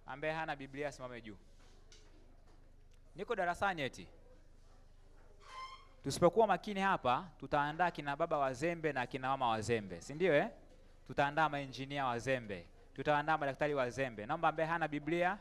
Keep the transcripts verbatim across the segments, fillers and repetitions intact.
Ambaye hana Biblia simame juu. Niko darasani eti. Tusipokuwa makini hapa, tutaandaa kina baba wazembe na kina mama wazembe, si ndio eh? Tutaandaa maengineer wazembe, tutaandaa madaktari wazembe. Naomba ambaye hana Biblia.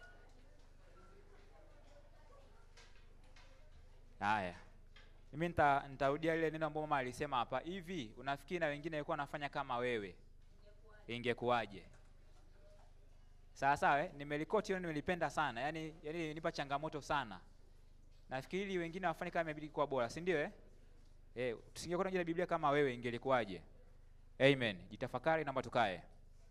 Haya. Mimi nita nitarudia ile neno ambalo mama alisema hapa. Hivi unafikiri na wengine walikuwa wanafanya kama wewe, ingekuwaje? Sawa sawa eh? Nimelikoti hilo, nimelipenda sana. Yaani yaani nipa changamoto sana. Nafikiri wengine wafanye kama imebidi kwa bora, si ndio eh? Eh, tusingekuwa na Biblia kama wewe ingelikuwaje? Amen. Jitafakari, naomba tukae.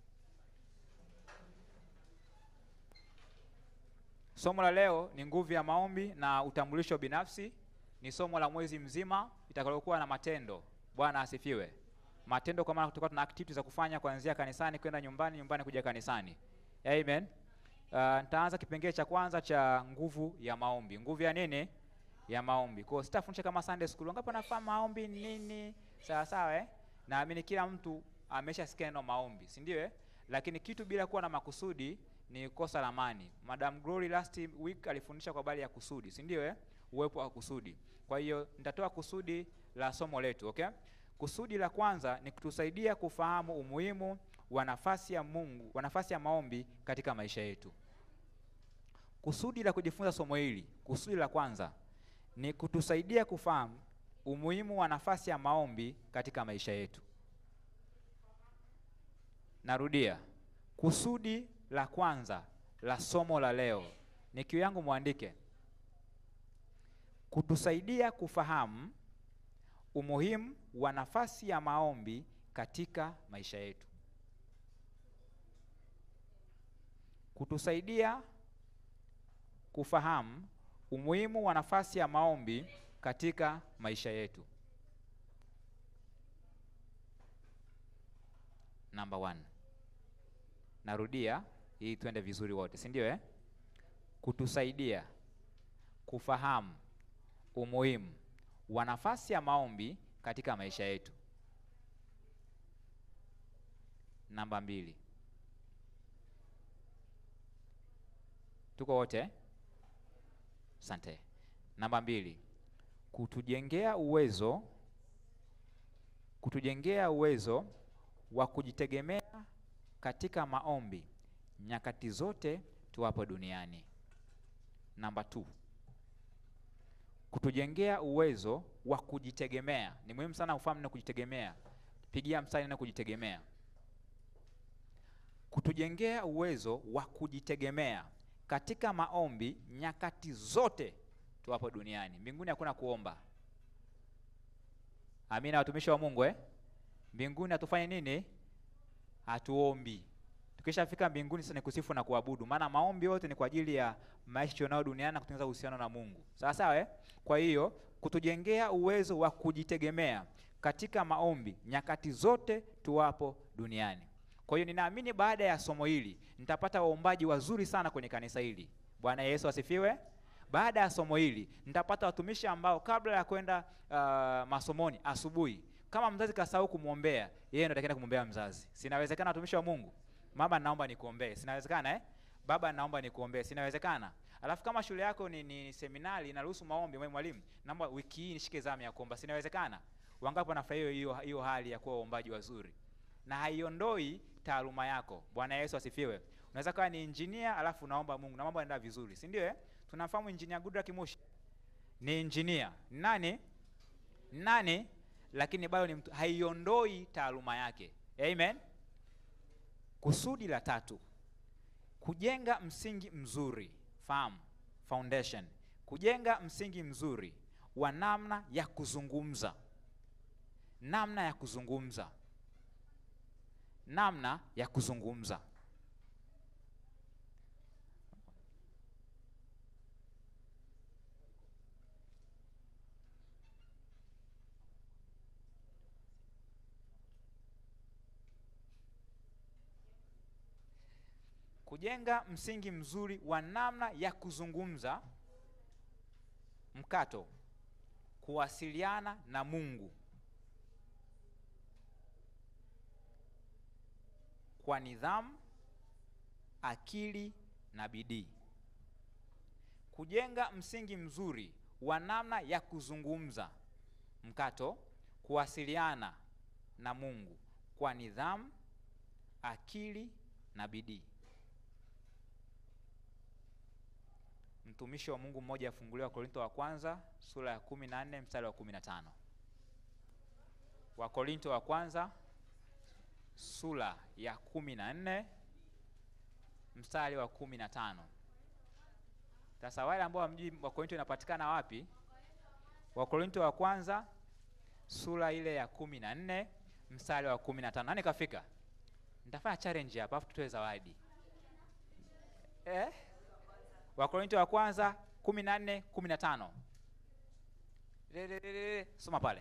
Somo la leo ni nguvu ya maombi na utambulisho binafsi. Ni somo la mwezi mzima itakalokuwa na matendo. Bwana asifiwe. Matendo kwa maana tutakuwa tuna activities za kufanya kuanzia kanisani kwenda nyumbani, nyumbani kuja kanisani. Amen. Uh, nitaanza kipengele cha kwanza cha nguvu ya maombi. Nguvu ya nini? Ya maombi. Kwa hiyo sitafundisha kama Sunday school. Ngapi nafahamu maombi nini? Sawa sawa eh? Naamini kila mtu ameshasikia neno maombi, si ndio eh? Lakini kitu bila kuwa na makusudi ni kosa la amani. Madam Glory last week alifundisha kwa habari ya kusudi, si ndio eh? Uwepo wa kusudi. Kwa hiyo nitatoa kusudi la somo letu, okay? Kusudi la kwanza ni kutusaidia kufahamu umuhimu wa nafasi ya Mungu, wa nafasi ya maombi katika maisha yetu. Kusudi la kujifunza somo hili, kusudi la kwanza ni kutusaidia kufahamu umuhimu wa nafasi ya maombi katika maisha yetu. Narudia. Kusudi la kwanza la somo la leo, ni kiu yangu muandike. Kutusaidia kufahamu umuhimu wa nafasi ya maombi katika maisha yetu. Kutusaidia kufahamu umuhimu wa nafasi ya maombi katika maisha yetu. Number one. Narudia ili tuende vizuri wote, si ndio eh? Kutusaidia kufahamu umuhimu wa nafasi ya maombi katika maisha yetu. Namba mbili. Tuko wote? Asante. Namba mbili. Kutujengea uwezo kutujengea uwezo wa kujitegemea katika maombi nyakati zote tuwapo duniani. Namba two. Kutujengea uwezo wa kujitegemea. Ni muhimu sana ufahamu na kujitegemea. Pigia mstari na kujitegemea. Kutujengea uwezo wa kujitegemea katika maombi nyakati zote tuwapo duniani. Mbinguni hakuna kuomba. Amina watumishi wa Mungu eh? Mbinguni hatufanye nini? Hatuombi. Tukishafika mbinguni sasa ni kusifu na kuabudu. Maana maombi yote ni kwa ajili ya maisha tunayo duniani na kutengeneza uhusiano na Mungu. Sawa sawa eh? Kwa hiyo kutujengea uwezo wa kujitegemea katika maombi nyakati zote tuwapo duniani. Kwa hiyo ninaamini baada ya somo hili nitapata waombaji wazuri sana kwenye kanisa hili. Bwana Yesu asifiwe. Baada ya somo hili nitapata watumishi ambao kabla ya kwenda uh, masomoni asubuhi, kama mzazi kasahau kumuombea, yeye ndo atakwenda kumuombea mzazi. Sinawezekana watumishi wa Mungu? Mama naomba nikuombee. Sinawezekana eh? Baba naomba nikuombee. Sinawezekana? Alafu kama shule yako ni, ni seminari inaruhusu maombi, mwalimu, naomba wiki hii nishike zamu ya kuomba. Sinawezekana? Wangapi wanafurahia hiyo hiyo hali ya kuwa waombaji wazuri? Na haiondoi taaluma yako. Bwana Yesu asifiwe. Unaweza kuwa ni engineer alafu naomba Mungu na mambo yanaenda vizuri, si ndio eh? Tunafahamu engineer Goodluck Mushi ni engineer. Nani? Nani? Lakini bado ni mtu, haiondoi taaluma yake. Amen. Kusudi la tatu, kujenga msingi mzuri. Fahamu, foundation. Kujenga msingi mzuri wa namna ya kuzungumza. Namna ya kuzungumza. Namna ya kuzungumza. Kujenga msingi mzuri wa namna ya kuzungumza. Mkato, kuwasiliana na Mungu kwa nidhamu, akili na bidii. Kujenga msingi mzuri wa namna ya kuzungumza, mkato, kuwasiliana na Mungu kwa nidhamu, akili na bidii. Mtumishi wa Mungu mmoja afunguliwa Wakorintho wa kwanza sura ya kumi na nne mstari wa kumi na tano. Wakorintho wa kwanza sura ya kumi na nne mstari wa kumi na tano. Sasa wale ambao hamjui Wakorintho inapatikana wapi? Wakorintho wa kwanza sura ile ya kumi na nne mstari wa kumi na tano. Nani kafika? Nitafanya challenge hapa afu tutoe zawadi. Eh? Wakorintho wa kwanza kumi na nne kumi na tano. Soma pale.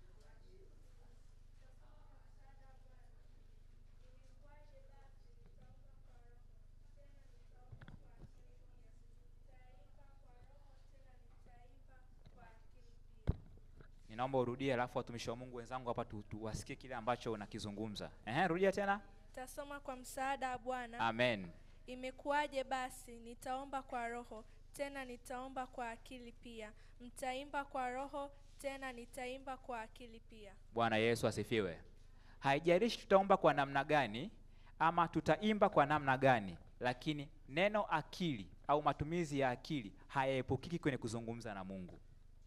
Ninaomba urudie alafu watumishi wa Mungu wenzangu hapa tu, tu wasikie kile ambacho unakizungumza. Ehe, rudia tena. Tasoma kwa msaada wa Bwana. Amen. Imekuwaje basi? Nitaomba kwa roho, tena nitaomba kwa akili pia. Mtaimba kwa roho, tena nitaimba kwa akili pia. Bwana Yesu asifiwe. Haijalishi tutaomba kwa namna gani ama tutaimba kwa namna gani, lakini neno akili au matumizi ya akili hayaepukiki kwenye kuzungumza na Mungu.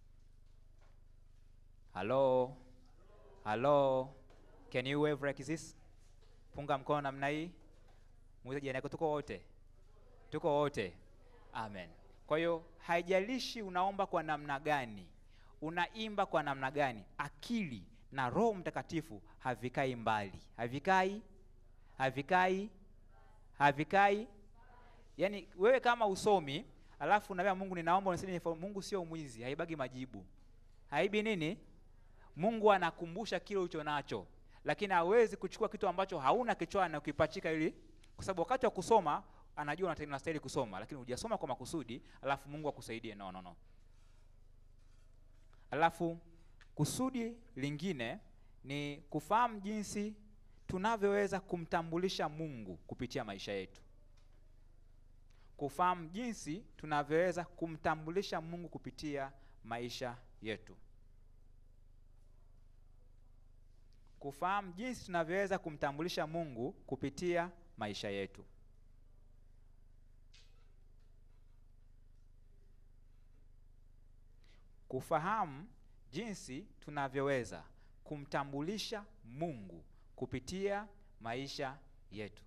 Hello? Hello? Can you wave like this? Punga mkono namna hii. Muulize jirani yako, tuko wote? Tuko wote. Amen. Kwa hiyo haijalishi unaomba kwa namna gani, unaimba kwa namna gani, akili na Roho Mtakatifu havikai mbali. Havikai? Havikai? Havikai? Yaani wewe kama usomi, alafu unaambia Mungu ninaomba unisaidie, Mungu sio mwizi, haibagi majibu. Haibi nini? Mungu anakumbusha kile ulicho nacho, lakini hawezi kuchukua kitu ambacho hauna kichwani na ukipachika ili, kwa sababu wakati wa kusoma anajua unastahili kusoma, lakini hujasoma kwa makusudi, alafu Mungu akusaidie. No no no. Alafu kusudi lingine ni kufahamu jinsi tunavyoweza kumtambulisha Mungu kupitia maisha yetu. Kufahamu jinsi tunavyoweza kumtambulisha Mungu kupitia maisha yetu. Kufahamu jinsi tunavyoweza kumtambulisha Mungu kupitia maisha yetu. Kufahamu jinsi tunavyoweza kumtambulisha Mungu kupitia maisha yetu.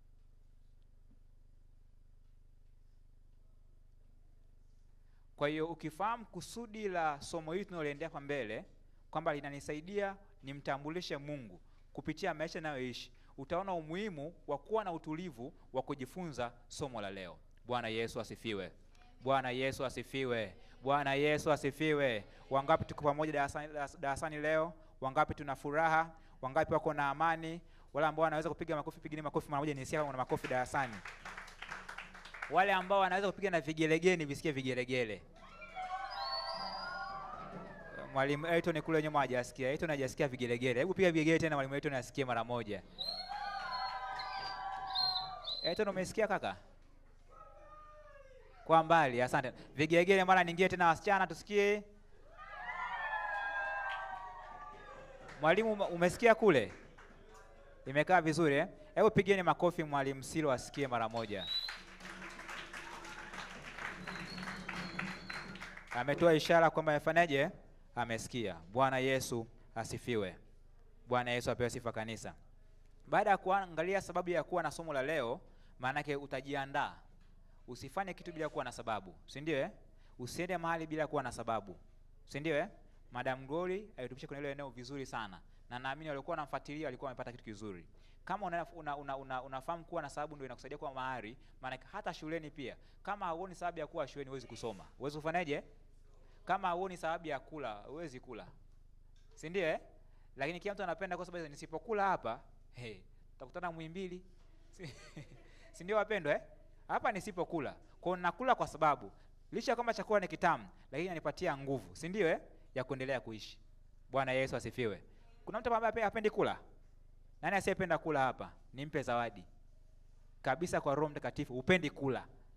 Kwa hiyo ukifahamu kusudi la somo hili tunaloendea kwa mbele, kwamba linanisaidia nimtambulishe Mungu kupitia maisha ninayoishi, utaona umuhimu wa kuwa na utulivu wa kujifunza somo la leo. Bwana Yesu asifiwe. Bwana Yesu asifiwe. Bwana Yesu asifiwe. Wangapi tuko pamoja darasani, darasani leo? Wangapi tuna furaha? Wangapi wako na amani? Wale ambao wanaweza kupiga makofi, pigeni makofi mara moja nisikie kama kuna makofi darasani. Wale ambao wanaweza kupiga na vigelegele nivisikie vigelegele. Mwalimu Elton kule nyuma hajasikia. Elton hajasikia vigelegele. Hebu piga vigelegele tena mwalimu Elton asikie mara moja. Elton umesikia kaka? Kwa mbali, asante. Vigelegele mara nyingine tena wasichana tusikie. Mwalimu umesikia kule? Imekaa vizuri eh? Hebu pigeni makofi mwalimu Silo asikie mara moja. Ametoa ishara kwamba amefanyaje? Amesikia. Bwana Yesu asifiwe. Bwana Yesu apewe sifa kanisa. Baada ya kuangalia sababu ya kuwa na somo la leo, maana yake utajiandaa. Usifanye kitu bila kuwa na sababu, si ndio eh? Usiende mahali bila kuwa na sababu, si ndio eh? Madam Glory alitupisha kwenye ile eneo vizuri sana, na naamini walikuwa wanamfuatilia walikuwa wamepata kitu kizuri. Kama unafahamu una, una, una, una kuwa na sababu ndio inakusaidia kuwa mahali, maana hata shuleni pia, kama huoni sababu ya kuwa shuleni huwezi kusoma. Huwezi kufanyaje? Kama huoni sababu ya kula, huwezi kula. Si ndio eh? Lakini kila mtu anapenda kwa sababu nisipokula hapa, hey, tutakutana Muhimbili. Si ndio wapendwa eh? Hapa nisipokula. Kwa hiyo nakula kwa sababu licha kama chakula ni kitamu, lakini inanipatia nguvu, si ndio eh? Ya kuendelea kuishi. Bwana Yesu asifiwe. Kuna mtu ambaye hapendi kula? Nani asiyependa kula hapa? Nimpe zawadi. Kabisa kwa Roho Mtakatifu, upendi kula.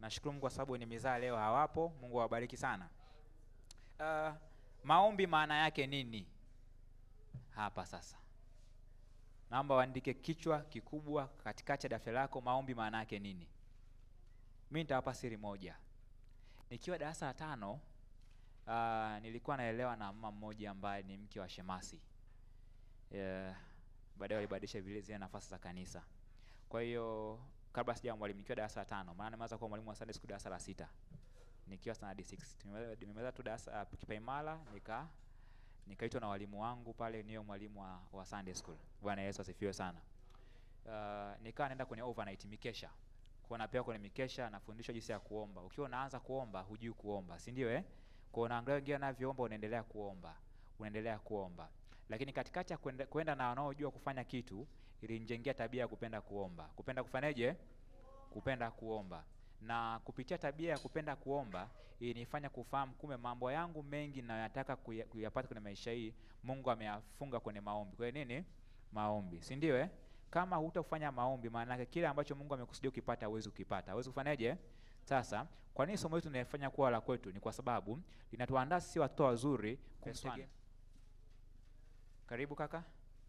Nashukuru Mungu kwa sababu ni mizaa leo hawapo. Mungu awabariki sana. Uh, maombi maana yake nini? Hapa sasa. Naomba uandike kichwa kikubwa katikati ya daftari lako, maombi maana yake nini? Mimi nitawapa siri moja. Nikiwa darasa la tano, uh, nilikuwa naelewa na mama mmoja ambaye ni mke wa shemasi. Uh, baadaye walibadilisha vile zile nafasi za kanisa. Kwa hiyo kabla sija mwalimu, nikiwa darasa la tano, maana nimeanza kuwa mwalimu wa Sunday school darasa la sita. Nikiwa standard six. Nimemaliza tu darasa uh, kipaimara, nika nikaitwa na walimu wangu pale, niyo mwalimu wa, wa Sunday school. Bwana Yesu asifiwe sana. Uh, nikaa naenda kwenye overnight mikesha. Kwa napewa kwenye mikesha nafundishwa jinsi ya kuomba. Ukiwa unaanza kuomba hujui kuomba, si ndio eh? Kwa unaangalia wengine wanavyoomba, unaendelea kuomba. Unaendelea kuomba. Lakini katikati ya kwenda, kwenda na wanaojua kufanya kitu, ilinijengea tabia ya kupenda kuomba. Kupenda kufanyaje? Kupenda kuomba. Na kupitia tabia ya kupenda kuomba ilinifanya kufahamu kumbe mambo yangu mengi ninayotaka kuyapata kwenye maisha hii Mungu ameyafunga kwenye maombi. Kwa nini? Maombi. Si ndio eh? Kama hutafanya maombi, maana yake kile ambacho Mungu amekusudia ukipata huwezi ukipata. Huwezi kufanyaje? Sasa, kwa nini somo letu tunafanya kuwa la kwetu? Ni kwa sababu linatuandaa sisi watoto wazuri kumtegemea. Karibu kaka.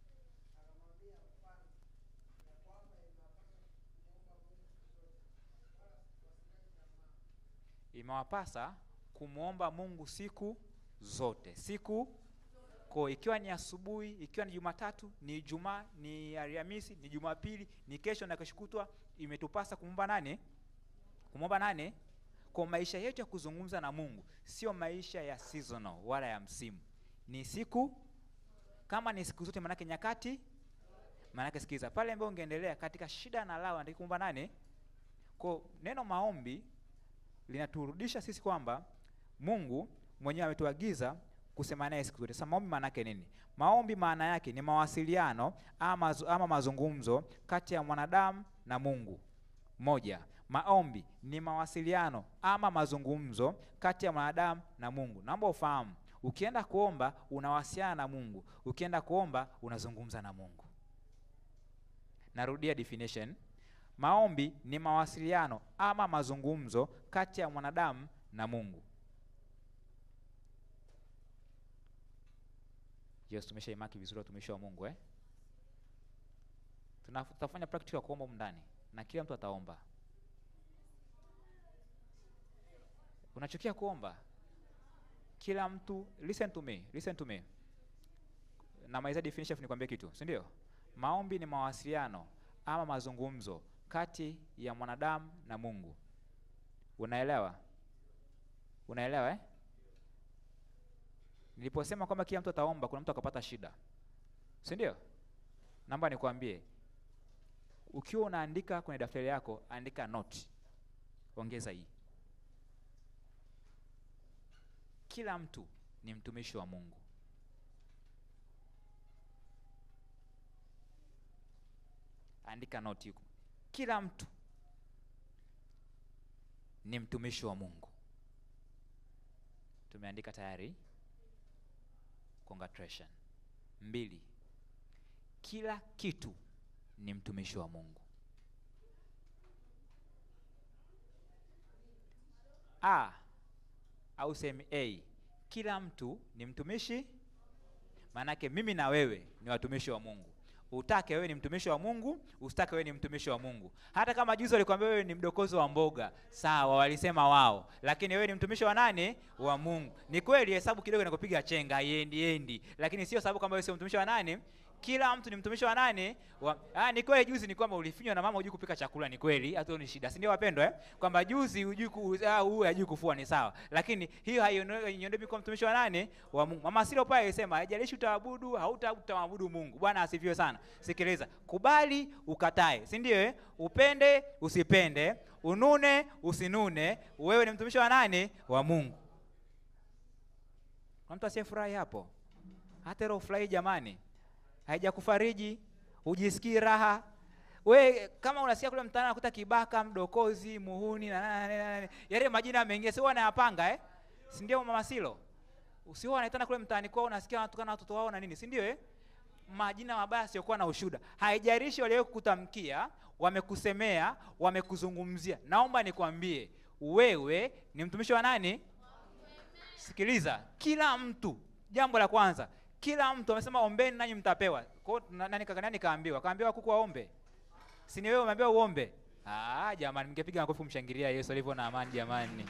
Imewapasa kumuomba Mungu siku zote. Siku kwa ikiwa ni asubuhi, ikiwa ni Jumatatu, ni Ijumaa, ni Alhamisi, ni Jumapili, ni kesho na kesho kutwa, imetupasa kumuomba nani? Kumuomba nani? Kwa maisha yetu ya kuzungumza na Mungu sio maisha ya seasonal wala ya msimu. Ni siku, kama ni siku zote maana yake nyakati, maana yake sikiza. Pale ambapo ungeendelea katika shida na lao ndiko kumuomba nani? Kwa neno maombi linaturudisha sisi kwamba Mungu mwenyewe ametuagiza kusema naye siku zote. Sasa maombi maana yake nini? Maombi maana yake ni mawasiliano ama, ama mazungumzo kati ya mwanadamu na Mungu. Moja, maombi ni mawasiliano ama mazungumzo kati ya mwanadamu na Mungu. Naomba ufahamu, ukienda kuomba unawasiliana na Mungu, ukienda kuomba unazungumza na Mungu. Narudia definition. Maombi ni mawasiliano ama mazungumzo kati ya mwanadamu na Mungu. Yes, tumeshaimaki vizuri watumishi wa Mungu eh? Tutafanya practice ya kuomba ndani na kila mtu ataomba. Unachukia kuomba? Kila mtu, listen to me, listen to me. Na maiza definition nikwambie kitu, si ndio? Maombi ni mawasiliano ama mazungumzo kati ya mwanadamu na Mungu. Unaelewa? Unaelewa eh? Niliposema kwamba kila mtu ataomba, kuna mtu akapata shida. Si ndio? Naomba nikwambie, ukiwa unaandika kwenye daftari yako, andika note. Ongeza hii. Kila mtu ni mtumishi wa Mungu. Andika note huko. Kila mtu ni mtumishi wa Mungu. Tumeandika tayari. Congratulations. Mbili, kila kitu ni mtumishi wa Mungu. A au semi A, kila mtu ni mtumishi, manake mimi na wewe ni watumishi wa Mungu. Utake wewe ni mtumishi wa Mungu, usitake wewe ni mtumishi wa Mungu. Hata kama juzi walikwambia wewe ni mdokozi wa mboga, sawa, walisema wao, lakini wewe ni mtumishi wa nani? Wa Mungu. Ni kweli hesabu kidogo inakupiga chenga, haiendi endi, lakini sio sababu kama wewe sio mtumishi wa nani? Kila mtu ni mtumishi wa nani? Wa, ah, ni kweli juzi ni kwamba ulifinywa na mama hujui kupika chakula, ni kweli, hata ni shida. Si ndio wapendwa eh? Kwamba juzi hujui ku ah huyu hajui kufua, ni sawa. Lakini hiyo haionyeshi kwa mtumishi wa nani? Wa Mungu. Mama Silo pale alisema haijalishi utaabudu, hautaabudu Mungu. Bwana asifiwe sana. Sikiliza. Kubali, ukatae. Si ndio eh? Upende, usipende, unune, usinune, wewe ni mtumishi wa nani? Wa Mungu. Kwa mtu asiyefurahi hapo. Hata roho furahi jamani. Haijakufariji, ujisikii raha. We kama unasikia kule mtaani unakuta kibaka, mdokozi, muhuni na nani nani, yale majina mengi sio wanayapanga eh? Si ndio Mama Silo? Usio wanaitana kule mtaani kwao, unasikia wanatukana watoto wao na nini, si ndio eh? Majina mabaya sio kuwa na ushuhuda. Haijalishi wale kukutamkia, wamekusemea, wamekuzungumzia. Naomba nikwambie, wewe ni mtumishi wa nani? Sikiliza, kila mtu, jambo la kwanza, kila mtu amesema ombeni nanyi mtapewa. Kwa hiyo nani kaka nani kaambiwa? Kaambiwa kuku waombe. Si ni wewe umeambiwa uombe? Ah, jamani mngepiga makofi mshangilia Yesu alivyo na amani jamani.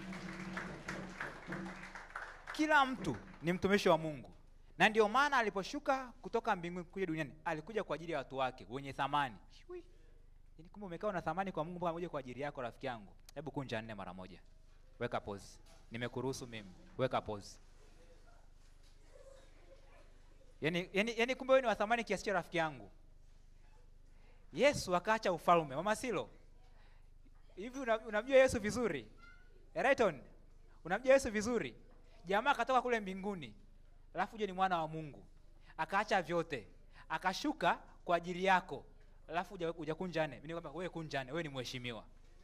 Kila mtu ni mtumishi wa Mungu. Na ndio maana aliposhuka kutoka mbinguni kuja duniani, alikuja kwa ajili ya watu wake wenye thamani. Yaani kumbe umekaa una thamani kwa Mungu pamoja kwa ajili yako rafiki yangu. Hebu kunja nne mara moja. Weka pause. Nimekuruhusu mimi. Weka pause. Yaani yaani yaani kumbe wewe ni wa thamani kiasi cha rafiki yangu. Yesu akaacha ufalme. Mama Silo. Hivi unamjua Yesu vizuri? Rayton, unamjua Yesu vizuri? Jamaa akatoka kule mbinguni. Alafu je ni mwana wa Mungu. Akaacha vyote. Akashuka kwa ajili yako. Alafu uja kunjane. Mimi nikwambia wewe kunjane, wewe ni mheshimiwa.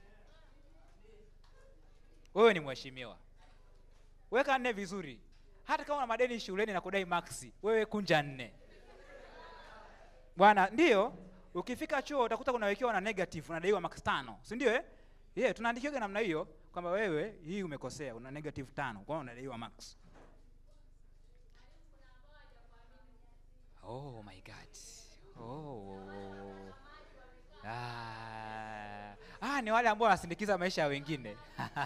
Wewe ni mheshimiwa. Weka nne vizuri. Hata kama una madeni shuleni na kudai maxi, wewe kunja nne. Bwana, ndio ukifika chuo utakuta kuna wekewa na negative, unadaiwa max tano. Si ndio eh? Yeah, tunaandikiwa namna hiyo kwamba wewe hii umekosea, una negative tano, kwa hiyo unadaiwa max. Oh my God. Oh. Ah, ah ni wale ambao wanasindikiza maisha ya wengine.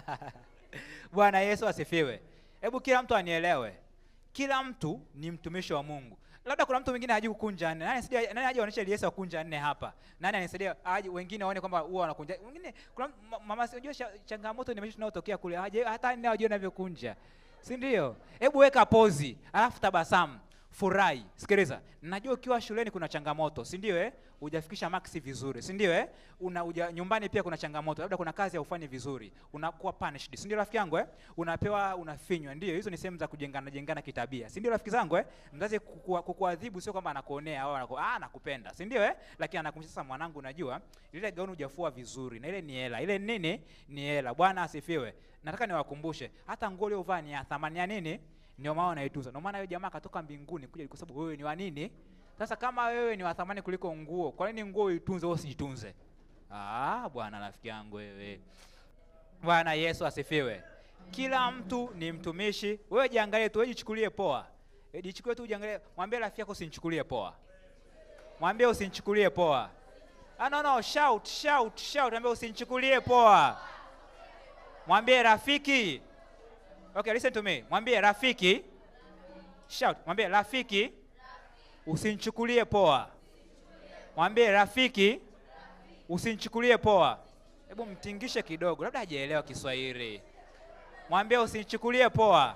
Bwana Yesu asifiwe. Hebu kila mtu anielewe. Kila mtu ni mtumishi wa Mungu. Labda kuna mtu mwingine hajui kukunja nne. Nani anasaidia nani aje aoneshe Yesu akunja nne hapa? Nani anasaidia aje wengine waone kwamba huwa wanakunja. Wengine kuna mama unajua changamoto ni maisha tunayotokea kule. Aje hata nne hajui anavyokunja. Si ndio? Hebu weka pozi, alafu tabasamu. Furahi. Sikiliza. Najua ukiwa shuleni kuna changamoto, si ndio eh? Hujafikisha maxi vizuri, si ndio eh? Una uja, nyumbani pia kuna changamoto. Labda kuna kazi ya ufanye vizuri, unakuwa punished. Si ndio rafiki yangu eh? Unapewa unafinywa. Ndio, hizo ni sehemu za kujengana jengana kitabia. Si ndio rafiki zangu eh? Mzazi kukuadhibu sio kwamba anakuonea au anaku ah anakupenda. Si ndio eh? Lakini anakumsha sasa, mwanangu unajua, ile gauni hujafua vizuri na ile ni hela. Ile nini? Ni hela. Bwana asifiwe. Nataka niwakumbushe, hata nguo uliyovaa ni ya thamani ya nini? Ndio maana unaitunza. Ndio maana yule jamaa katoka mbinguni kuja kwa sababu wewe ni wa nini? Sasa kama wewe ni wa thamani kuliko nguo, kwa nini nguo uitunze wewe usijitunze? Ah, bwana rafiki yangu wewe. Bwana Yesu asifiwe. Kila mtu ni mtumishi. Wewe jiangalie tu, wewe jichukulie poa. E, jichukulie tu jiangalie. Mwambie rafiki yako usinichukulie poa. Mwambie usinichukulie poa. Ah no no, shout shout shout, mwambie usinichukulie poa. Mwambie rafiki. Okay, listen to me. Mwambie rafiki. Shout. Mwambie rafiki. Usinichukulie poa. Mwambie rafiki. Usinichukulie poa. Hebu mtingishe kidogo. Labda hajaelewa Kiswahili. Mwambie usinichukulie poa.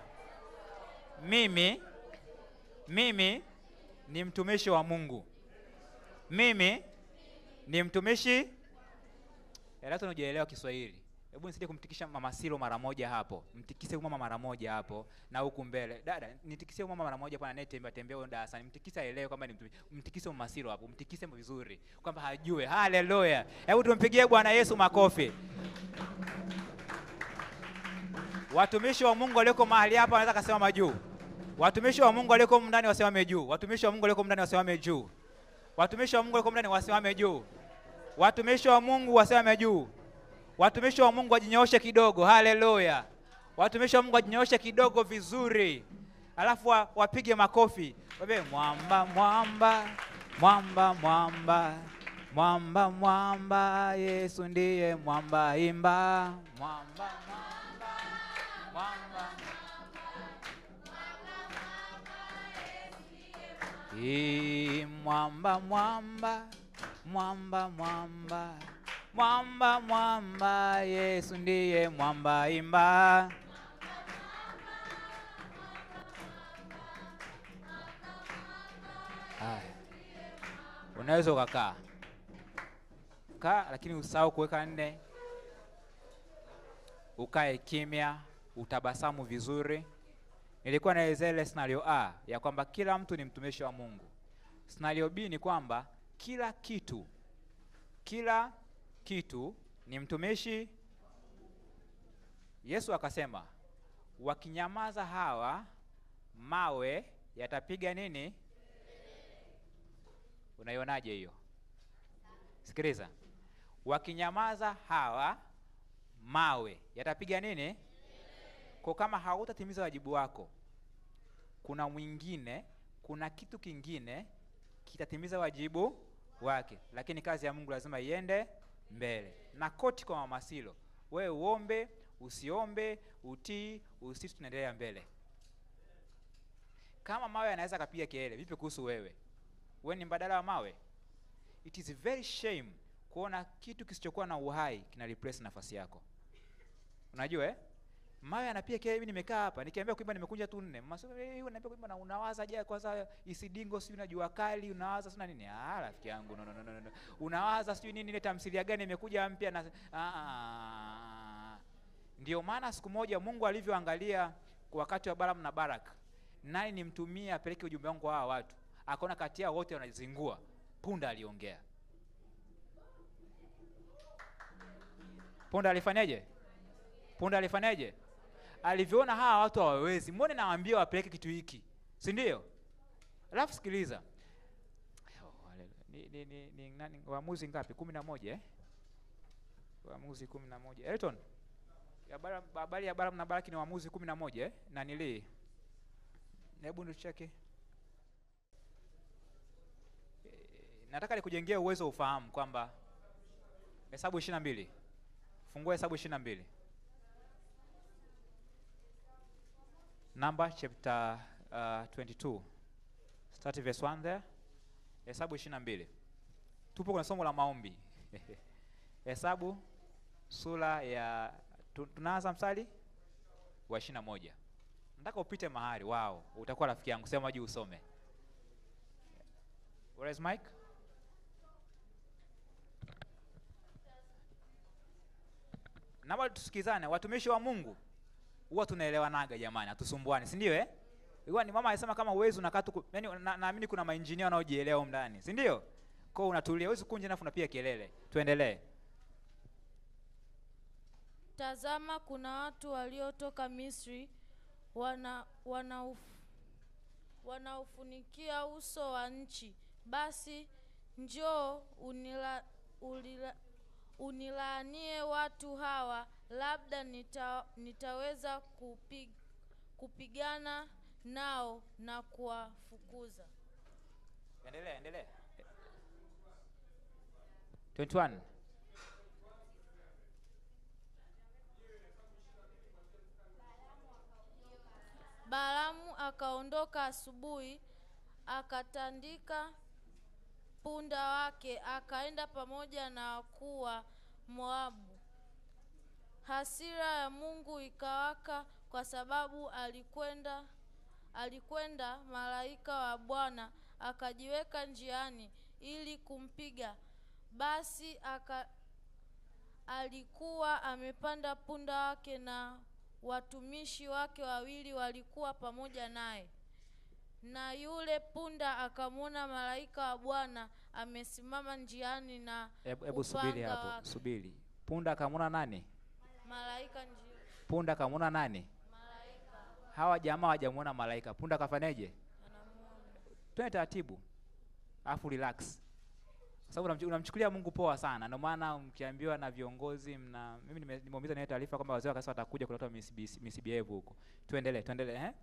Mimi mimi ni mtumishi wa Mungu. Mimi ni mtumishi. Lazima unaelewa Kiswahili. Hebu nisaidie kumtikisha mama Silo mara moja hapo. Mtikise mama mara moja hapo na huku mbele. Dada, nitikisie mama mara moja bwana anayetembea tembea huko darasani. Mtikise aelewe kwamba ni mtumishi. Mtikise mama Silo hapo. Mtikise vizuri kwamba hajue. Haleluya. Hebu tumpigie Bwana Yesu makofi. Watumishi wa Mungu walioko mahali hapa wanaweza kusema juu. Watumishi wa Mungu walioko ndani wasimame juu. Watumishi wa Mungu walioko ndani wasimame juu. Watumishi wa Mungu walioko ndani wasimame juu. Watumishi wa Mungu wasimame juu. Watumishi wa Mungu wajinyooshe kidogo. Haleluya. Watumishi wa Mungu wajinyooshe kidogo vizuri. Alafu wapige makofi. Wabe mwamba mwamba mwamba mwamba mwamba mwamba Yesu ndiye mwamba, imba mwamba mwamba mwamba Yesu mwamba mwamba mwamba mwamba mwamba mwamba Yesu ndiye mwamba, imba haya. Unaweza ukakaa kaa, lakini usahau kuweka nne. Ukae kimya, utabasamu vizuri. Nilikuwa naelezea ile scenario A ya kwamba kila mtu ni mtumishi wa Mungu. Scenario B ni kwamba kila kitu kila kitu ni mtumishi. Yesu akasema wakinyamaza hawa mawe yatapiga nini? Unaionaje hiyo? Sikiliza. Wakinyamaza hawa mawe yatapiga nini? Kwa kama hautatimiza wajibu wako, kuna mwingine, kuna kitu kingine kitatimiza wajibu wake, lakini kazi ya Mungu lazima iende mbele. Na koti kwa Mama Silo, wewe uombe, usiombe, utii, usisi, tunaendelea mbele. Kama mawe yanaweza kapiga kelele, vipi kuhusu wewe? Wewe ni mbadala wa mawe? It is very shame kuona kitu kisichokuwa na uhai kina replace nafasi yako. Unajua eh? Mawe anapiga kelele, mimi nimekaa hapa, nikiambia kuimba nimekunja tu nne. Mama sema eh, unaniambia kuimba na unawaza je kwanza isidingo sio na jua kali, unawaza sana nini? Ah, rafiki yangu, no no no no. Unawaza sio nini ile tamthilia gani imekuja mpya na ah. Ndio maana siku moja Mungu alivyoangalia kwa wakati wa Balaam na Barak, nani nimtumie apeleke ujumbe wangu kwa hawa watu? Akaona kati yao wote wanazingua. Punda aliongea. Punda alifanyaje? Punda alifanyaje? Alivyoona hawa watu hawawezi, mbona nawaambia wapeleke kitu hiki, si ndio? Alafu sikiliza, ni ni ni, ni nani Waamuzi ngapi? kumi na moja eh? Waamuzi kumi na moja. Elton, habari ya Balaam na Balaki ni Waamuzi kumi na moja eh? Na nili hebu nicheke. Nataka nikujengea uwezo ufahamu kwamba Hesabu ishirini na mbili. Fungua Hesabu ishirini na mbili. Number chapter uh, twenty-two. Start verse one there. Hesabu ishirini na mbili. Tupo kwenye somo la maombi. Hesabu sura ya tunaanza mstari wa ishirini na moja. Nataka upite mahali, wao, utakuwa rafiki yangu, sema juu usome. Where is Mike? Naomba tusikizane, watumishi wa Mungu. Huwa tunaelewanaga jamani, hatusumbuani, si ndio eh? Ilikuwa ni mama alisema kama uwezo unakaa tu, yaani naamini na kuna maengineer wanaojielewa huko ndani, si ndio? Kwa unatulia, uwezi kunje na unapiga kelele. Tuendelee. Tazama, kuna watu waliotoka Misri wana wanauf, wanaufunikia uso wa nchi. Basi njoo unila, ulila, unilaanie watu hawa, labda nita, nitaweza kupig, kupigana nao na kuwafukuza. Endelea, endelea. twenty-one. Balaamu akaondoka asubuhi, akatandika punda wake, akaenda pamoja na wakuu wa Moabu. Hasira ya Mungu ikawaka kwa sababu alikwenda alikwenda malaika wa Bwana akajiweka njiani ili kumpiga. Basi aka alikuwa amepanda punda wake na watumishi wake wawili walikuwa pamoja naye. Na yule punda akamwona malaika wa Bwana amesimama njiani na Hebu hebu subiri hapo, wake. Subiri. Punda akamwona nani? Malaika njiani. Punda akamwona nani? Malaika. Hawa jamaa hawajamuona malaika. Punda kafanyaje? Anamuona. Twende taratibu. Alafu relax. Kwa sababu unamchukulia Mungu poa sana. Ndio maana mkiambiwa na viongozi mna mimi nimeumiza na taarifa kwamba wazee wakasema watakuja kuleta misibievu huko. Tuendelee, tuendelee eh?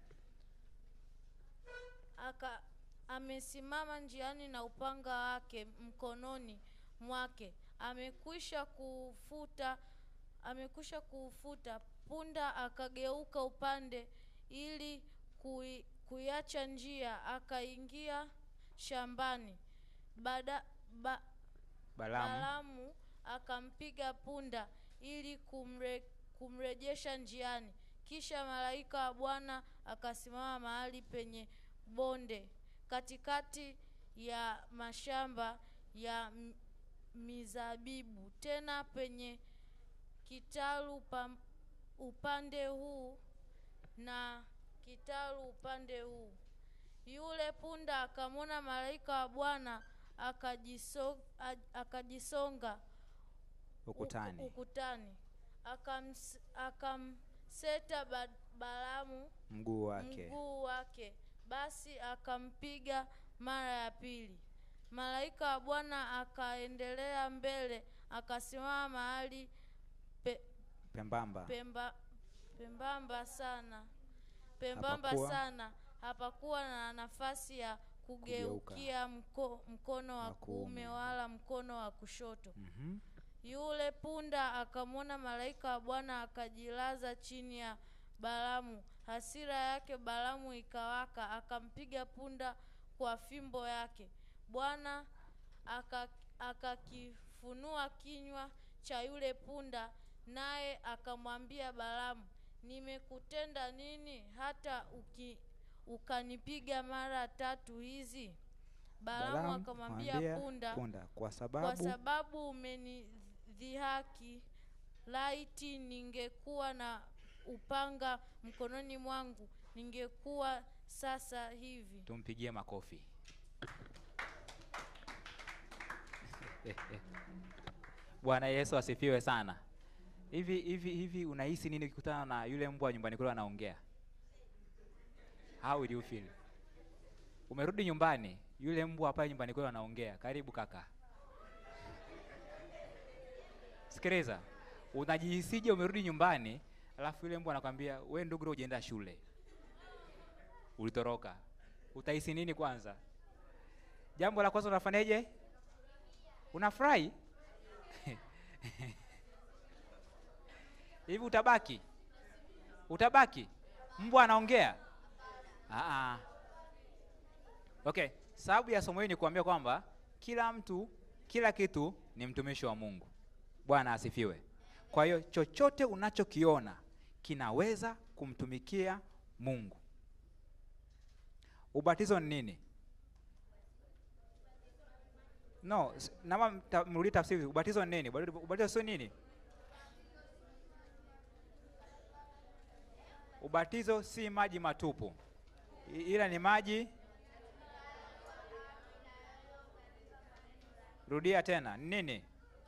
Aka amesimama njiani na upanga wake mkononi mwake. Amekwisha kufuta amekwisha kufuta. Punda akageuka upande ili kui, kuiacha njia, akaingia shambani. Baada ba, Balaamu. Balaamu akampiga punda ili kumre, kumrejesha njiani. Kisha malaika wa Bwana akasimama mahali penye bonde katikati ya mashamba ya mizabibu, tena penye kitalu pa, upande huu na kitalu upande huu. Yule punda akamwona malaika wa Bwana akajisonga, akajisonga ukutani, ukutani. Akams, akamseta Balaamu mguu wake. mguu wake. Basi akampiga mara ya pili. Malaika wa Bwana akaendelea mbele, akasimama mahali pe, pembamba pemba, pembamba sana pembamba Hapakuwa- sana hapakuwa na nafasi ya kugeukia mko, mkono wa Wa kuume. kuume wala mkono wa kushoto. Mhm. Yule punda akamwona malaika wa Bwana akajilaza chini ya Balaamu. Hasira yake Balaamu ikawaka, akampiga punda kwa fimbo yake. Bwana aka- akakifunua kinywa cha yule punda, naye akamwambia Balaamu, nimekutenda nini hata uki, ukanipiga mara tatu hizi? Balaamu Balaamu akamwambia akamwambia punda, punda, kwa kwa sababu sababu umenidhihaki, laiti ningekuwa na upanga mkononi mwangu, ningekuwa sasa hivi. tumpigie makofi. Bwana Yesu asifiwe sana. Hivi hivi hivi unahisi nini ukikutana na yule mbwa nyumbani kwako anaongea? How will you feel? Umerudi nyumbani, yule mbwa hapa nyumbani kwako anaongea. Karibu kaka. Sikiliza. Unajihisije umerudi nyumbani, alafu yule mbwa anakuambia, "Wewe ndugu leo hujaenda shule. Ulitoroka." Utahisi nini kwanza? Jambo la kwanza unafanyaje? Unafurahi? Hivi utabaki? Utabaki? Mbwa anaongea? Ah ah. Okay, sababu ya somo hili ni kuambia kwamba kila mtu, kila kitu ni mtumishi wa Mungu. Bwana asifiwe. Kwa hiyo chochote unachokiona kinaweza kumtumikia Mungu. Ubatizo ni nini? No, s- nama mta- mrudi tafsiri. Ubatizo ni nini? Ubatizo ubatizo sio nini? Ubatizo si maji matupu, I- ila ni maji. Rudia tena. Ni nini?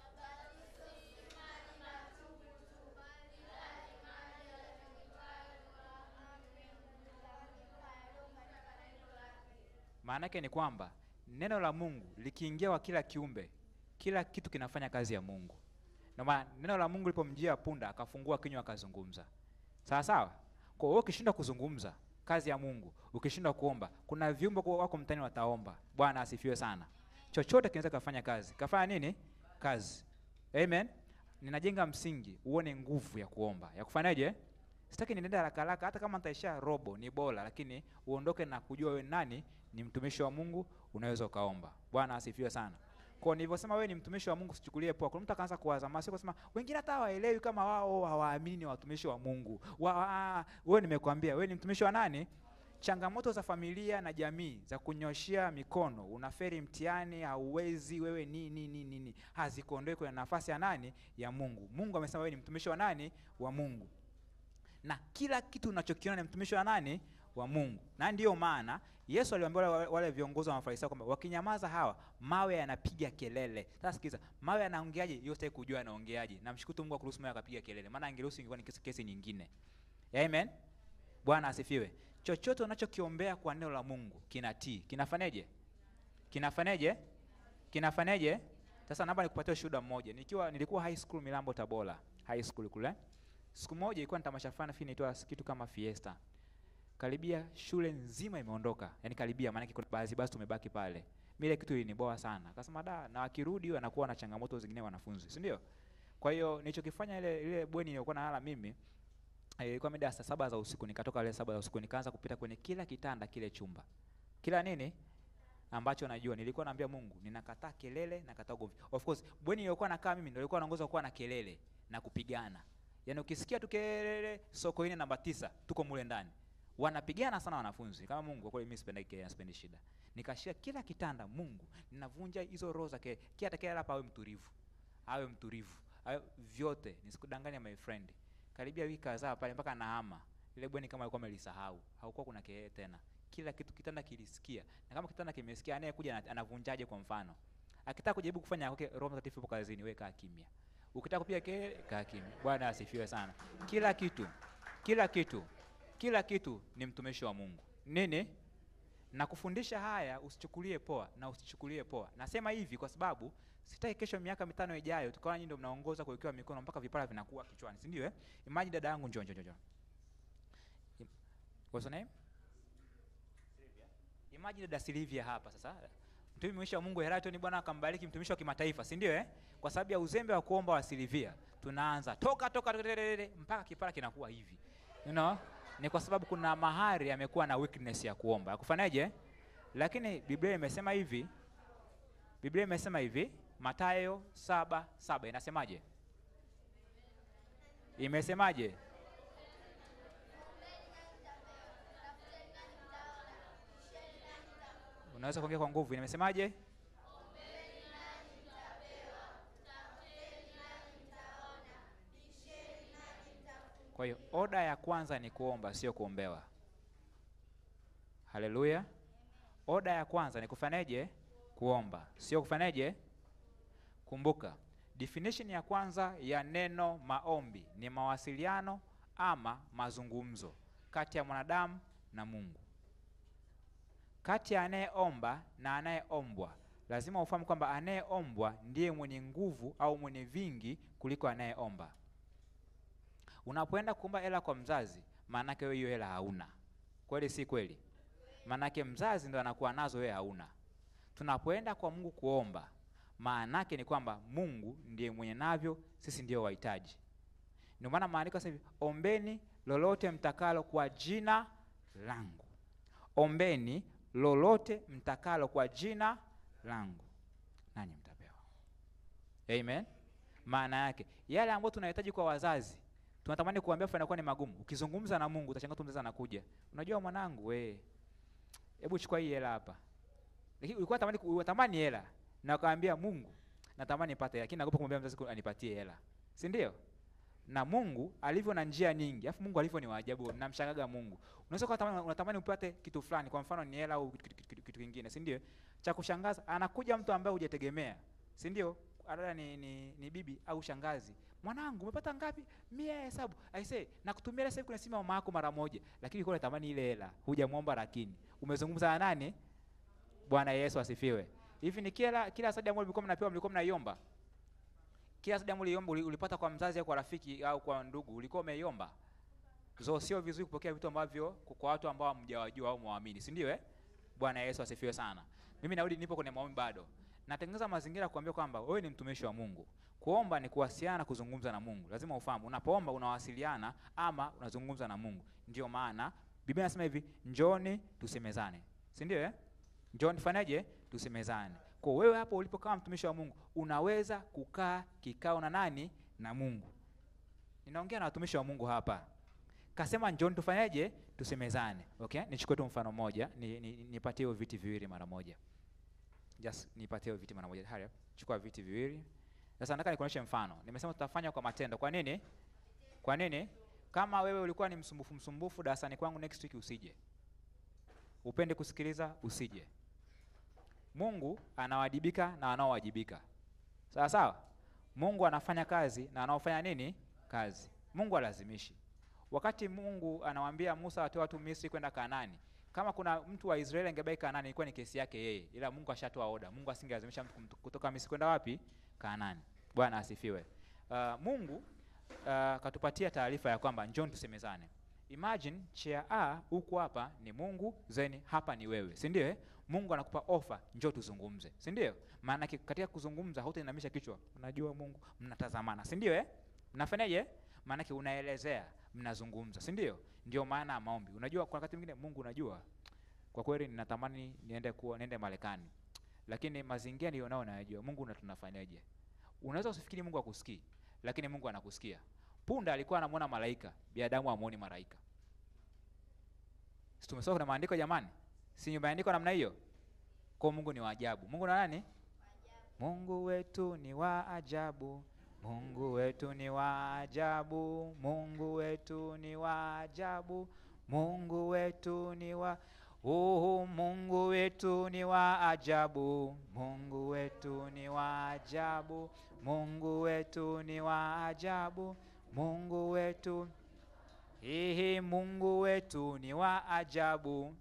Maana yake ni kwamba neno la Mungu likiingia kwa kila kiumbe, kila kitu kinafanya kazi ya Mungu. Ndio maana neno la Mungu lipomjia punda akafungua kinywa akazungumza. Sawa sawa? Kwa hiyo ukishindwa kuzungumza, kazi ya Mungu, ukishindwa kuomba, kuna viumbe kwa wako mtani wataomba. Bwana asifiwe sana. Chochote kinaweza kufanya kazi. Kafanya nini? Kazi. Amen. Ninajenga msingi uone nguvu ya kuomba. Ya kufanyaje? Sitaki niende haraka haraka, hata kama nitaisha robo ni bora, lakini uondoke na kujua wewe nani, ni mtumishi wa Mungu, unaweza ukaomba. Bwana asifiwe sana. Kwa nilivyosema wewe ni mtumishi wa Mungu, usichukulie poa. Kuna mtu akaanza kuwaza masi kusema wengine hata hawaelewi kama wao hawaamini watumishi wa Mungu. Wa, wewe nimekuambia wewe ni mtumishi wa nani? Changamoto za familia na jamii za kunyoshia mikono, unaferi mtihani, hauwezi, wewe nini nini nini, hazikuondoe kwenye nafasi ya nani? Ya Mungu. Mungu amesema wewe ni mtumishi wa nani? Wa Mungu. Na kila kitu unachokiona ni mtumishi wa nani? Wa Mungu. Na ndiyo maana Yesu aliwaambia wale, wale viongozi wa Mafarisayo kwamba wakinyamaza hawa mawe yanapiga kelele. Sasa sikiza, mawe yanaongeaje? Yote kujua yanaongeaje. Namshukuru Mungu akuruhusu mawe akapiga kelele. Maana angeruhusu ingekuwa ni kesi, kesi nyingine. Amen. Bwana asifiwe. Chochote unachokiombea kwa neno la Mungu kinatii. Kinafanyaje? Kinafanyaje? Kinafanyaje? Sasa naomba nikupatie shuhuda mmoja. Nikiwa nilikuwa high school Milambo Tabora, high school kule. Siku moja ilikuwa ni tamasha fulani fini inaitwa kitu kama Fiesta. Karibia shule nzima imeondoka. Yaani karibia, maana kuna baadhi basi tumebaki pale. Mimi kitu iliniboa sana. Akasema da, na wakirudi wanakuwa na changamoto zingine wanafunzi, si ndio? Kwa hiyo nilichokifanya ile ile bweni nilikuwa nalala mimi, ilikuwa mida saa saba za usiku, nikatoka ile saba za usiku nikaanza kupita kwenye kila kitanda kile chumba. Kila nini? Ambacho najua nilikuwa naambia Mungu, ninakataa kelele, nakataa ugomvi. Of course, bweni nilikuwa nakaa mimi ndio nilikuwa naongoza kuwa na kelele na kupigana. Yaani ukisikia tu kelele soko hili namba tisa tuko mule ndani. Wanapigana sana wanafunzi. Kama Mungu kwa kweli mimi sipendi kelele, sipendi shida. Nikashia kila kitanda, Mungu, ninavunja hizo roho za kelele. Kila atakayelala hapa awe mtulivu. Awe mtulivu. Awe vyote, nisikudanganya my friend. Karibia wiki kadhaa pale mpaka nahama. Ile bweni kama alikuwa amelisahau. Haukuwa kuna kelele tena. Kila kitu kitanda kilisikia. Na kama kitanda kimesikia, anayekuja anavunjaje kwa mfano? Akitaka kujaribu kufanya kwake, Roho Mtakatifu yupo kazini, wewe kaa kimya. Ukitaka kupiga kelele, kaa kimya. Bwana asifiwe sana. Kila kitu, kila kitu, kila kitu ni mtumishi wa Mungu. Nini? Na kufundisha haya usichukulie poa na usichukulie poa. Nasema hivi kwa sababu Sitaki kesho miaka mitano ijayo tukaona nyinyi ndio mnaongoza kuwekewa mikono mpaka vipara vinakuwa kichwani, si ndio eh? Imagine dada yangu, njoo njoo njoo. What's her name? Silvia. Imagine dada Silvia hapa sasa. Mtumishi wa Mungu Heraton, Bwana akambariki, mtumishi wa kimataifa, si ndio eh? Kwa sababu ya uzembe wa kuomba wa Silvia, tunaanza toka toka mpaka kipara kinakuwa hivi. You know? Ni kwa sababu kuna mahari amekuwa na weakness ya kuomba. Akufanyaje? Lakini Biblia imesema hivi. Biblia imesema hivi, Mathayo saba saba inasemaje? Imesemaje? Unaweza kuongea kwa nguvu. Imesemaje? Kwa hiyo oda ya kwanza ni kuomba, sio kuombewa. Haleluya. Oda ya kwanza ni kufanyaje? Kuomba, sio kufanyaje? Kumbuka, definition ya kwanza ya neno maombi ni mawasiliano ama mazungumzo kati ya mwanadamu na Mungu. Kati ya anayeomba na anayeombwa, lazima ufahamu kwamba anayeombwa ndiye mwenye nguvu au mwenye vingi kuliko anayeomba. Unapoenda kuomba hela kwa mzazi, maana yake wewe hiyo hela hauna. Kweli si kweli? Maana yake mzazi ndo anakuwa nazo, wewe hauna. Tunapoenda kwa Mungu kuomba, maana yake ni kwamba Mungu ndiye mwenye navyo, sisi ndio wahitaji. Ndio maana maandiko sasa hivi, ombeni lolote mtakalo kwa jina langu. Ombeni lolote mtakalo kwa jina langu, nanyi mtapewa. Amen. Maana yake yale ambayo tunahitaji kwa wazazi, tunatamani kuambia fanya kwa ni magumu. Ukizungumza na Mungu utashangaa tu mzazi anakuja. Unajua mwanangu, we, hebu chukua hii hela hapa. Lakini ulikuwa unatamani unatamani hela na ukaambia Mungu, natamani nipate hela, lakini naogopa kumwambia mzazi anipatie hela. Si ndio? Na Mungu alivyo na njia nyingi, alafu Mungu alivyo ni waajabu, namshangaga Mungu. Unaweza kuwa unatamani, unatamani upate kitu fulani, kwa mfano ni hela au kitu, kitu, kitu kingine, si ndio? Cha kushangaza anakuja mtu ambaye hujategemea, si ndio? Adada ni, ni, ni bibi au shangazi. Mwanangu umepata ngapi? Mia hesabu. I say nakutumia sasa hivi kuna simu ya mama yako mara moja, lakini ulikuwa unatamani ile hela, hujamuomba lakini umezungumza na nani? Bwana Yesu asifiwe. Hivi ni kila kila sadaka ambayo mlikuwa mnapewa, mlikuwa mnaiomba? Kila sadaka mliomba ulipata kwa mzazi au kwa rafiki au kwa ndugu, ulikuwa umeiomba? So sio vizuri kupokea vitu ambavyo kwa watu ambao hamjawajua au muamini, si ndio eh? Bwana Yesu asifiwe sana. Mimi narudi nipo kwenye maombi bado. Natengeneza mazingira kuambia kwamba wewe ni mtumishi wa Mungu. Kuomba ni kuwasiliana, kuzungumza na Mungu. Lazima ufahamu unapoomba unawasiliana ama unazungumza na Mungu. Ndio maana Biblia inasema hivi, njoni tusemezane. Si ndio eh? Njoni fanyaje? Tusemezane. Kwa wewe hapo ulipo kama mtumishi wa Mungu, unaweza kukaa kikao na nani? Na Mungu. Ninaongea na watumishi wa Mungu hapa. Kasema njoni tufanyaje? Tusemezane. Okay? Nichukue tu mfano mmoja, ni, ni, nipatie hiyo viti viwili mara moja. Just nipatie hiyo viti mara moja. Haya, chukua viti viwili. Sasa nataka nikuonyeshe mfano. Nimesema tutafanya kwa matendo. Kwa nini? Kwa nini? Kama wewe ulikuwa ni msumbufu msumbufu darasani kwangu, next week usije. Upende kusikiliza, usije. Mungu anawajibika na anaowajibika. Sawa sawa? Mungu anafanya kazi na anaofanya nini? Kazi. Mungu alazimishi. Wakati Mungu anawaambia Musa atoe watu Misri kwenda Kanaani, kama kuna mtu wa Israeli angebaki Kanaani ilikuwa ni kesi yake yeye. Ila Mungu ashatoa oda. Mungu asingelazimisha mtu kutoka Misri kwenda wapi? Kanaani. Bwana asifiwe. Uh, Mungu uh, katupatia taarifa ya kwamba njoni tusemezane. Imagine chair A huko hapa ni Mungu, zeni hapa ni wewe. Si ndio eh? Mungu anakupa offer, njoo tuzungumze. Si ndio? Maana katika kuzungumza hautainamisha kichwa. Unajua Mungu, mnatazamana. Si ndio eh? Mnafanyaje? Maana unaelezea, mnazungumza. Si ndio? Ndio maana maombi. Unajua kwa wakati mwingine Mungu, unajua kwa kweli ninatamani niende kuwa niende Marekani. Lakini mazingira nilionao najua Mungu na tunafanyaje? Unaweza usifikiri Mungu akusikii, lakini Mungu anakusikia. Punda alikuwa anamuona malaika, binadamu hamuoni malaika. Si tumesoma kuna maandiko jamani? Si maandiko namna hiyo? Kwa Mungu ni wa ajabu. Mungu na nani? Mungu wetu ni wa ajabu. Mungu wetu ni wa ajabu. Mungu wetu ni wa ajabu. Mungu wetu ni wa Oh, Mungu wetu ni wa ajabu. Mungu wetu ni wa ajabu. Mungu wetu ni wa ajabu. Mungu wetu Hihi Mungu wetu ni wa ajabu.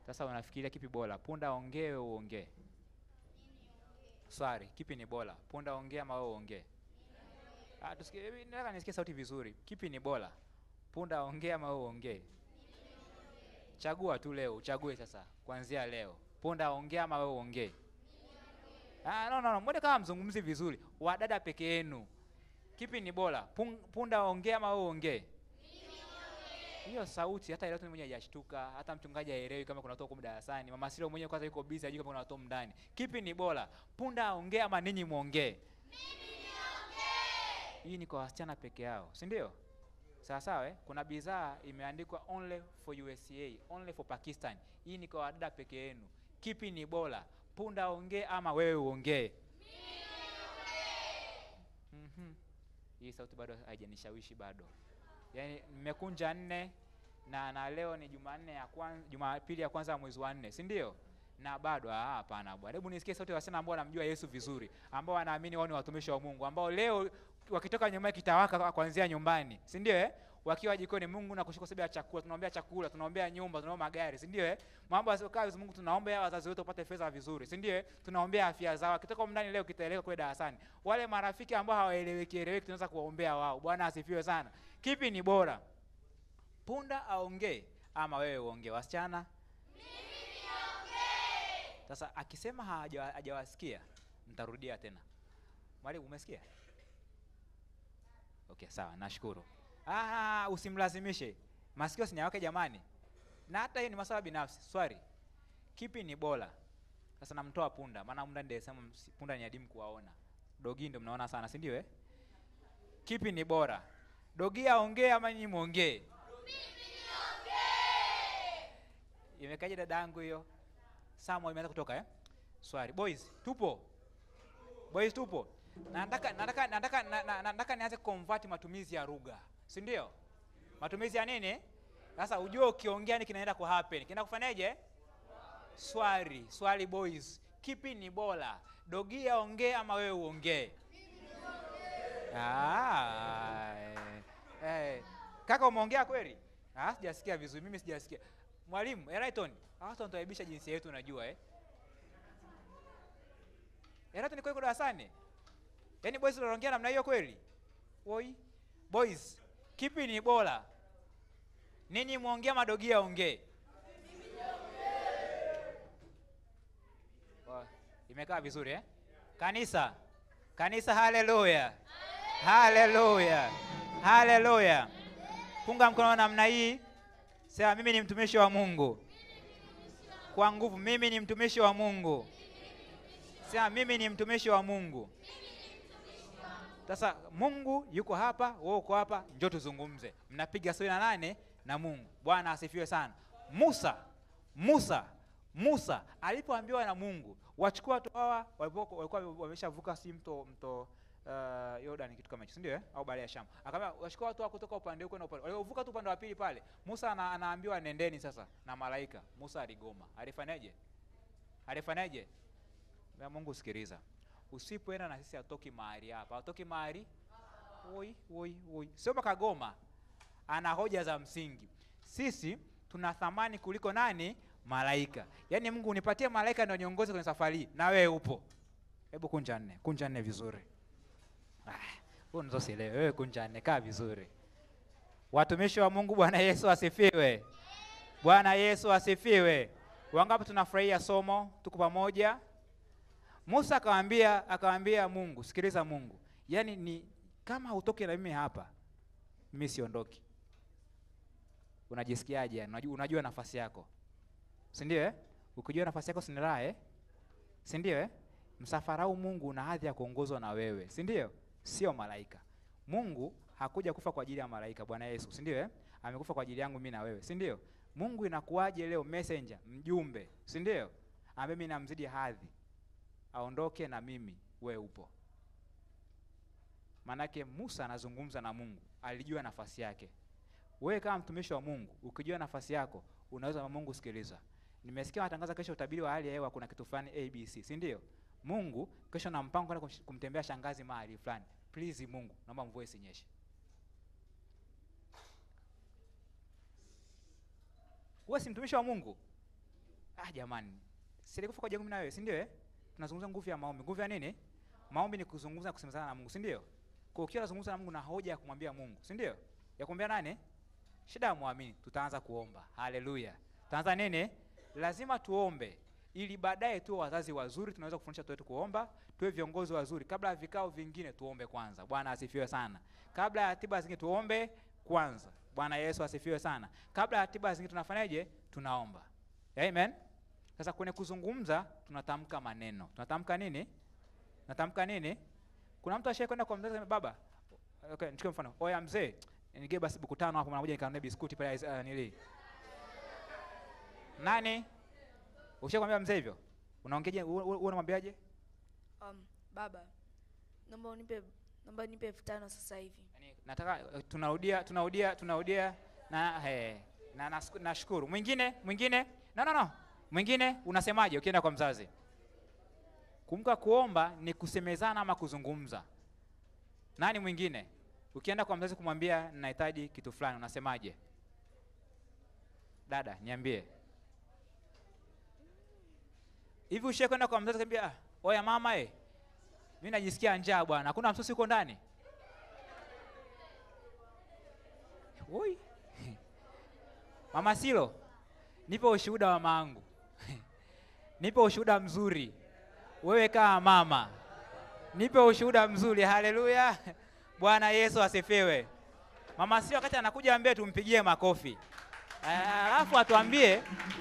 Sasa unafikiria kipi bora? Punda ongee wewe uongee? Swali, kipi ni bora? Punda ongea ama wewe uongee? Ah, tusikie, nataka nisikie sauti vizuri. Kipi ni bora? Punda ongea ama wewe uongee? Chagua tu leo, uchague sasa. Kuanzia leo. Punda ongea ama wewe uongee? Ah, no no no, mbona kama mzungumzi vizuri? Wadada peke yenu. Kipi ni bora? Punda ongea ama wewe uongee? Hiyo sauti hata ile mtu mmoja hajashtuka, hata mchungaji haelewi kama kuna watu huko darasani. Mama Siro mwenyewe kwanza yuko busy hajui kama kuna watu ndani. Kipi ni bora? Punda aongee ama ninyi muongee? Mimi niongee. Hii ni kwa wasichana peke yao, si ndio? Sawa sawa eh? Kuna bidhaa imeandikwa only for U S A, only for Pakistan. Hii ni kwa wadada peke yenu. Kipi ni bora? Punda aongee ama wewe uongee? Mimi niongee. Mhm. Hii sauti bado haijanishawishi bado. Yaani nimekunja nne na na leo ni Jumanne ya kwanza, Jumapili ya kwanza mwezi wa nne, si ndio? Na bado ah hapana bwana. Hebu nisikie sauti ya wasichana ambao wanamjua Yesu vizuri, ambao wanaamini wao ni watumishi wa Mungu, ambao leo wakitoka nyumbani kitawaka kuanzia nyumbani, si ndio eh? Wakiwa jikoni, Mungu na kushukuru sababu ya chakula, tunaombea chakula, tunaombea nyumba, tunaombea magari, si ndio eh? Mambo yasiokaa vizuri, Mungu tunaombea wazazi wetu wapate fedha vizuri, si ndio eh? Tunaombea afya zao. Wakitoka ndani leo kitaeleka kwa darasani. Wale marafiki ambao hawaeleweki eleweki tunaweza kuwaombea wao. Bwana asifiwe sana. Kipi ni bora? Punda aongee ama wewe uongee? Wasichana? Mimi niongee. Sasa akisema hajawasikia, mtarudia tena. Mwalimu umesikia? Okay, sawa, nashukuru. Ah, usimlazimishe. Masikio sinyawake jamani. Na hata hii ni masuala binafsi. Swali. Kipi ni bora? Sasa namtoa punda, maana muda ndiye sema punda ni adimu kuwaona. Dogi ndio mnaona sana, si ndio eh? Kipi ni bora? Dogi aongee ama nyinyi muongee? Mimi niongee. Imekaje dadangu hiyo? Samuel imeanza kutoka eh? Swali. Boys, tupo? Boys tupo? Nataka nataka nataka nataka nianze convert matumizi ya lugha. Si ndio? Matumizi ya nini? Sasa ujue ukiongea ni kinaenda ku happen. Kinaenda kufanyaje? Swali, swali boys. Kipi ni bora? Dogi aongee ama wewe uongee? Ah. Eh, kaka umeongea kweli? Ah, sijasikia vizuri. Mimi sijasikia. Mwalimu, Eraiton, hata nitaibisha jinsi yetu unajua eh. Eraiton ni kweli kwa darasani? Yaani boys wanaongea namna hiyo kweli? Woi. Boys, kipi ni bora? Ninyi muongea madogi aongee? Oh, imekaa vizuri eh? Kanisa. Kanisa haleluya. Haleluya. Haleluya. Punga mkono namna hii. Sema mimi ni mtumishi wa Mungu. Kwa nguvu, mimi ni mtumishi wa Mungu. Sema mimi ni mtumishi wa Mungu. Sasa Mungu yuko hapa, wewe uko hapa, njoo tuzungumze. Mnapiga stori na nane na Mungu. Bwana asifiwe sana. Musa, Musa, Musa alipoambiwa na Mungu, wachukua watu hawa walikuwa wameshavuka si mto mto uh, Jordan kitu kama hicho, ndio eh? Au bahari ya Shamu. Akamwambia wachukua watu kutoka upande huko na upande. Walivuka tu upande wa pili pale. Musa ana, anaambiwa nendeni sasa na malaika. Musa aligoma. Alifanyaje? Alifanyaje? Na Mungu sikiliza. Usipoenda na sisi atoki mahali hapa. Atoki mahali? Oi, oi, oi. Sio makagoma. Ana hoja za msingi. Sisi tuna thamani kuliko nani? Malaika. Yaani Mungu unipatie malaika ndio niongoze kwenye safari na wewe upo. Hebu kunja nne, kunja nne vizuri. Ah, wewe unazosielewa. Wewe kunja nne, kaa vizuri. Watumishi wa Mungu, Bwana Yesu asifiwe. Bwana Yesu asifiwe. Wangapi tunafurahia somo? Tuko pamoja? Musa akamwambia akamwambia Mungu, sikiliza Mungu. Yaani ni kama utoke na mimi hapa, mimi siondoki. Unajisikiaje? Unajua, unajua nafasi yako. Si ndio eh? Ukijua nafasi yako si ni raha eh? Si ndio eh? Msafara huu Mungu una hadhi ya kuongozwa na wewe. Si ndio? Sio malaika. Mungu hakuja kufa kwa ajili ya malaika, Bwana Yesu. Si ndio eh? Amekufa kwa ajili yangu mimi na wewe. Si ndio? Mungu inakuaje leo messenger, mjumbe, si ndio? Ambaye mimi namzidi hadhi. Aondoke na mimi, wewe upo. Manake Musa anazungumza na Mungu, alijua nafasi yake. Wewe kama mtumishi wa Mungu, ukijua nafasi yako, unaweza na Mungu sikiliza. Nimesikia watangaza kesho utabiri wa hali ya hewa kuna kitu fulani A B C, si ndio? Mungu kesho na mpango kwenda kumtembea shangazi mahali fulani. Please Mungu, naomba mvua isinyeshe. Wewe si mtumishi wa Mungu? Ah jamani. Silikufa kwa jengo mimi na wewe, si ndio eh? Tunazungumza nguvu ya maombi. Nguvu ya nini? Maombi ni kuzungumza na kusemezana na Mungu, si ndio? Kwa ukiwa unazungumza na Mungu na hoja ya kumwambia Mungu, si ndio? Ya kumwambia nani? Shida ya muamini. Tutaanza kuomba. Haleluya. Tutaanza nini? Lazima tuombe ili baadaye tuwe wazazi wazuri, tunaweza kufundisha watoto wetu kuomba, tuwe viongozi wazuri. Kabla ya vikao vingine tuombe kwanza. Bwana asifiwe sana. Kabla ya tiba zingine tuombe kwanza. Bwana Yesu asifiwe sana. Kabla ya tiba zingine tunafanyaje? Tunaomba. Amen. Sasa kwenye kuzungumza tunatamka maneno. Tunatamka nini? Natamka nini? Kuna mtu ashaye kwenda kwa mzazi na baba. Okay, nichukue mfano. Oya mzee, nige basi buku tano hapo mmoja nikanunue biskuti pale uh, nili. Nani? Ushakwambia mzee hivyo? Unaongeaje? Wewe unamwambiaje? Um, baba, naomba unipe naomba nipe elfu tano sasa hivi. Yaani nataka uh, tunarudia tunarudia tunarudia na he na nashukuru. Mwingine? Mwingine? No no no. Mwingine unasemaje ukienda kwa mzazi? Kumbuka kuomba ni kusemezana ama kuzungumza. Nani mwingine? Ukienda kwa mzazi kumwambia ninahitaji kitu fulani unasemaje? Dada, niambie. Hivi ushe kwenda kwa mzazi kumwambia, "Oya mama eh, mimi najisikia njaa bwana. Hakuna msosi uko ndani?" Oi. Mama Silo, nipe ushuhuda wa mamangu. Nipe ushuhuda mzuri. Wewe kama mama. Nipe ushuhuda mzuri. Haleluya. Bwana Yesu asifiwe. Mama Silo wakati anakuja ambie tumpigie makofi. Alafu atuambie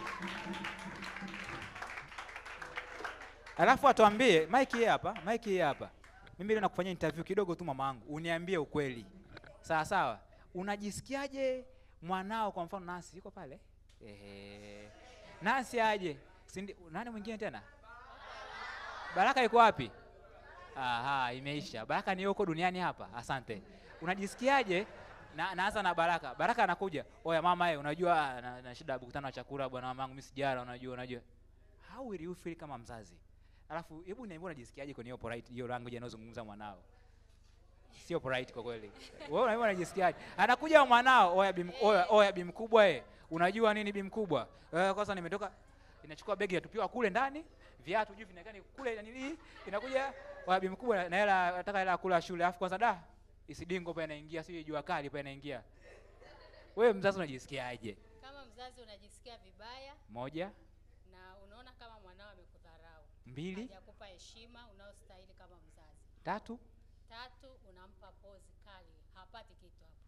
Alafu atuambie, Mike hii hapa, Mike hii hapa. Mimi leo nakufanyia interview kidogo tu mamangu. Uniambie ukweli. Sawa sawa. Unajisikiaje mwanao kwa mfano Nancy yuko pale? Ehe. Nancy aje? Sindi, nani mwingine tena? Baraka yuko wapi? Aha, imeisha. Baraka ni yuko duniani hapa. Asante. Unajisikiaje? Na naanza na Baraka. Baraka anakuja. Oya mama eh, unajua na, na shida bukutano wa chakula bwana mamangu mimi sijara unajua unajua. How will you feel kama mzazi? Alafu hebu niambie unajisikiaje kwenye hiyo polite hiyo language anayozungumza mwanao? Sio polite kwa kweli. Wewe unaona unajisikiaje? Anakuja mwanao, oya bim oya oya bim mkubwa eh. Unajua nini bim mkubwa? Eh, kwanza nimetoka inachukua begi yatupiwa kule ndani, viatu juu vinakaa kule nini? Inakuja oya bim mkubwa na hela nataka hela kula shule. Alafu kwanza da isidingo pale inaingia, sio jua kali pale inaingia. Wewe mzazi unajisikiaje? Kama mzazi unajisikia vibaya. Moja. Na unaona kama mwanao amekudharau. Mbili. Hajakupa heshima unaostahili kama mzazi. Tatu. Tatu, unampa pozi kali, hapati kitu hapo.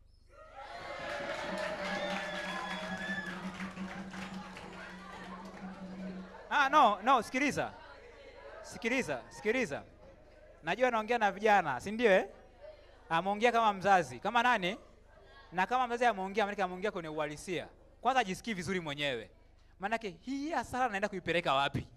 Ah no, no, sikiliza. Sikiliza, sikiliza. Najua naongea na vijana, si ndio eh? Ameongea kama mzazi. Kama nani? Na kama mzazi ameongea, maana ameongea kwenye uhalisia. Kwanza ajisikii vizuri mwenyewe. Maana yake hii hasara naenda kuipeleka wapi?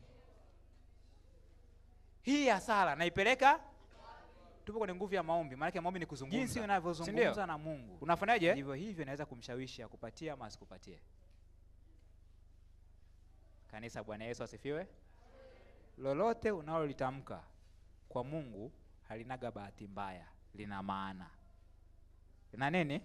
Hii hasara naipeleka tupo kwenye nguvu ya maombi. Maana yake maombi ni kuzungumza. Jinsi unavyozungumza na Mungu. Unafanyaje? Hivyo hivyo inaweza kumshawishi akupatie ama asikupatie. Kanisa, Bwana Yesu asifiwe. Lolote unalolitamka kwa Mungu halinaga bahati mbaya, lina maana. Lina nini?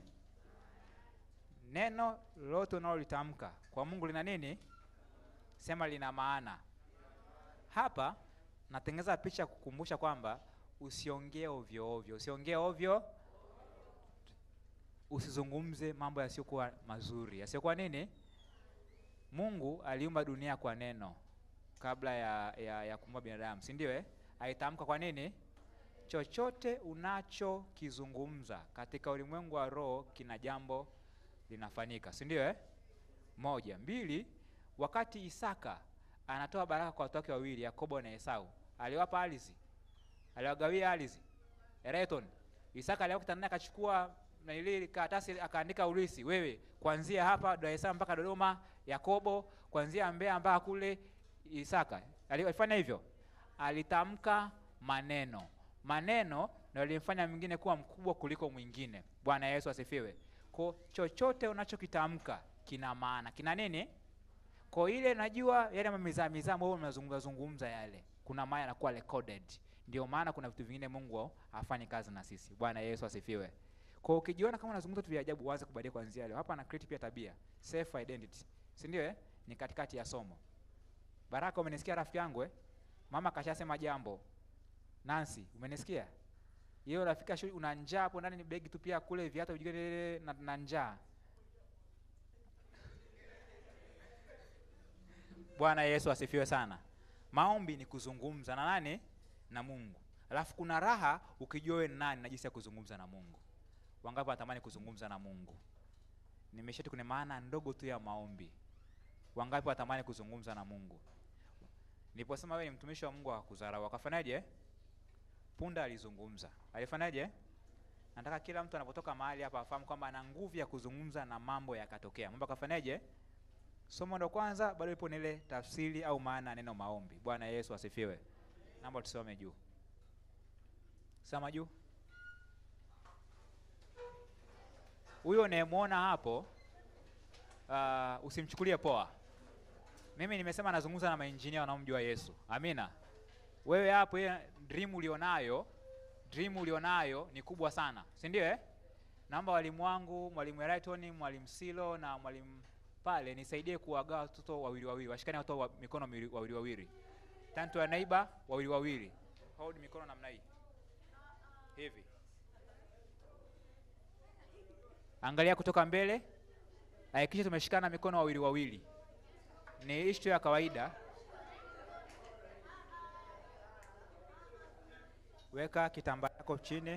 Neno lolote unalolitamka kwa Mungu lina nini? Sema lina maana. Hapa natengeneza picha kukumbusha kwamba usiongee ovyo ovyo. Usiongee ovyo. Usizungumze mambo yasiyokuwa mazuri. Yasiyokuwa nini? Mungu aliumba dunia kwa neno kabla ya ya, ya kuumba binadamu, si ndio eh? Aitamka kwa nini? Chochote unachokizungumza katika ulimwengu wa roho kina jambo linafanyika, si ndio eh? Moja, mbili, wakati Isaka anatoa baraka kwa watu wake wawili, Yakobo na Esau, aliwapa ardhi. Aliwagawia ardhi. Ereton. Isaka aliwapa kitanda akachukua na ile karatasi akaandika ulisi, wewe kuanzia hapa Dar es Salaam mpaka Dodoma, Yakobo kuanzia Mbeya mpaka kule. Isaka alifanya hivyo, alitamka maneno. Maneno ndio yalimfanya mwingine kuwa mkubwa kuliko mwingine. Bwana Yesu asifiwe. Kwa chochote unachokitamka kina maana. Kina nini? Kwa ile najua yale mamiza miza wewe unazungumza zungumza yale, kuna maana yanakuwa recorded. Ndio maana kuna vitu vingine Mungu afanye kazi na sisi. Bwana Yesu asifiwe. Kwa ukijiona kama unazungumza tu vya ajabu, uanze kubadilika kuanzia leo. Hapa na create pia tabia, self identity. Si ndio eh? Ni katikati ya somo. Baraka, umenisikia rafiki yangu eh? Mama kashasema jambo. Nancy, umenisikia? Yeye unafika shule una njaa hapo ndani, ni begi tu pia kule viatu ujige na, na njaa. Bwana Yesu asifiwe sana. Maombi ni kuzungumza na nani? Na Mungu. Alafu kuna raha ukijua wewe nani na jinsi ya kuzungumza na Mungu. Wangapi wanatamani kuzungumza na Mungu? Nimeshati kuna maana ndogo tu ya maombi. Wangapi wanatamani kuzungumza na Mungu? Niliposema wewe ni mtumishi wa Mungu akakudharau, akafanyaje? Punda alizungumza. Alifanyaje? Nataka kila mtu anapotoka mahali hapa afahamu kwamba ana nguvu ya kuzungumza na mambo yakatokea. Mambo akafanyaje? Somo ndo kwanza, bado ipo nile tafsiri au maana ya neno maombi. Bwana Yesu asifiwe. Naomba tusome juu. Soma juu. Huyo unayemuona hapo uh, usimchukulie poa. Mimi nimesema nazungumza na maengineer wanaomjua Yesu. Amina. Wewe hapo ile dream ulionayo, dream ulionayo ni kubwa sana. Si ndio eh? Naomba walimu wangu, mwalimu Eraton, mwalimu Silo na mwalimu pale nisaidie kuwagawa watoto wawili wawili. Washikane watoto wa mikono wawili wawili. Tanto ya neighbor wawili wawili. Hold mikono namna hii. Hivi. Angalia kutoka mbele. Hakikisha tumeshikana mikono wawili wawili. Ni issue ya kawaida. Weka kitambaa chako chini.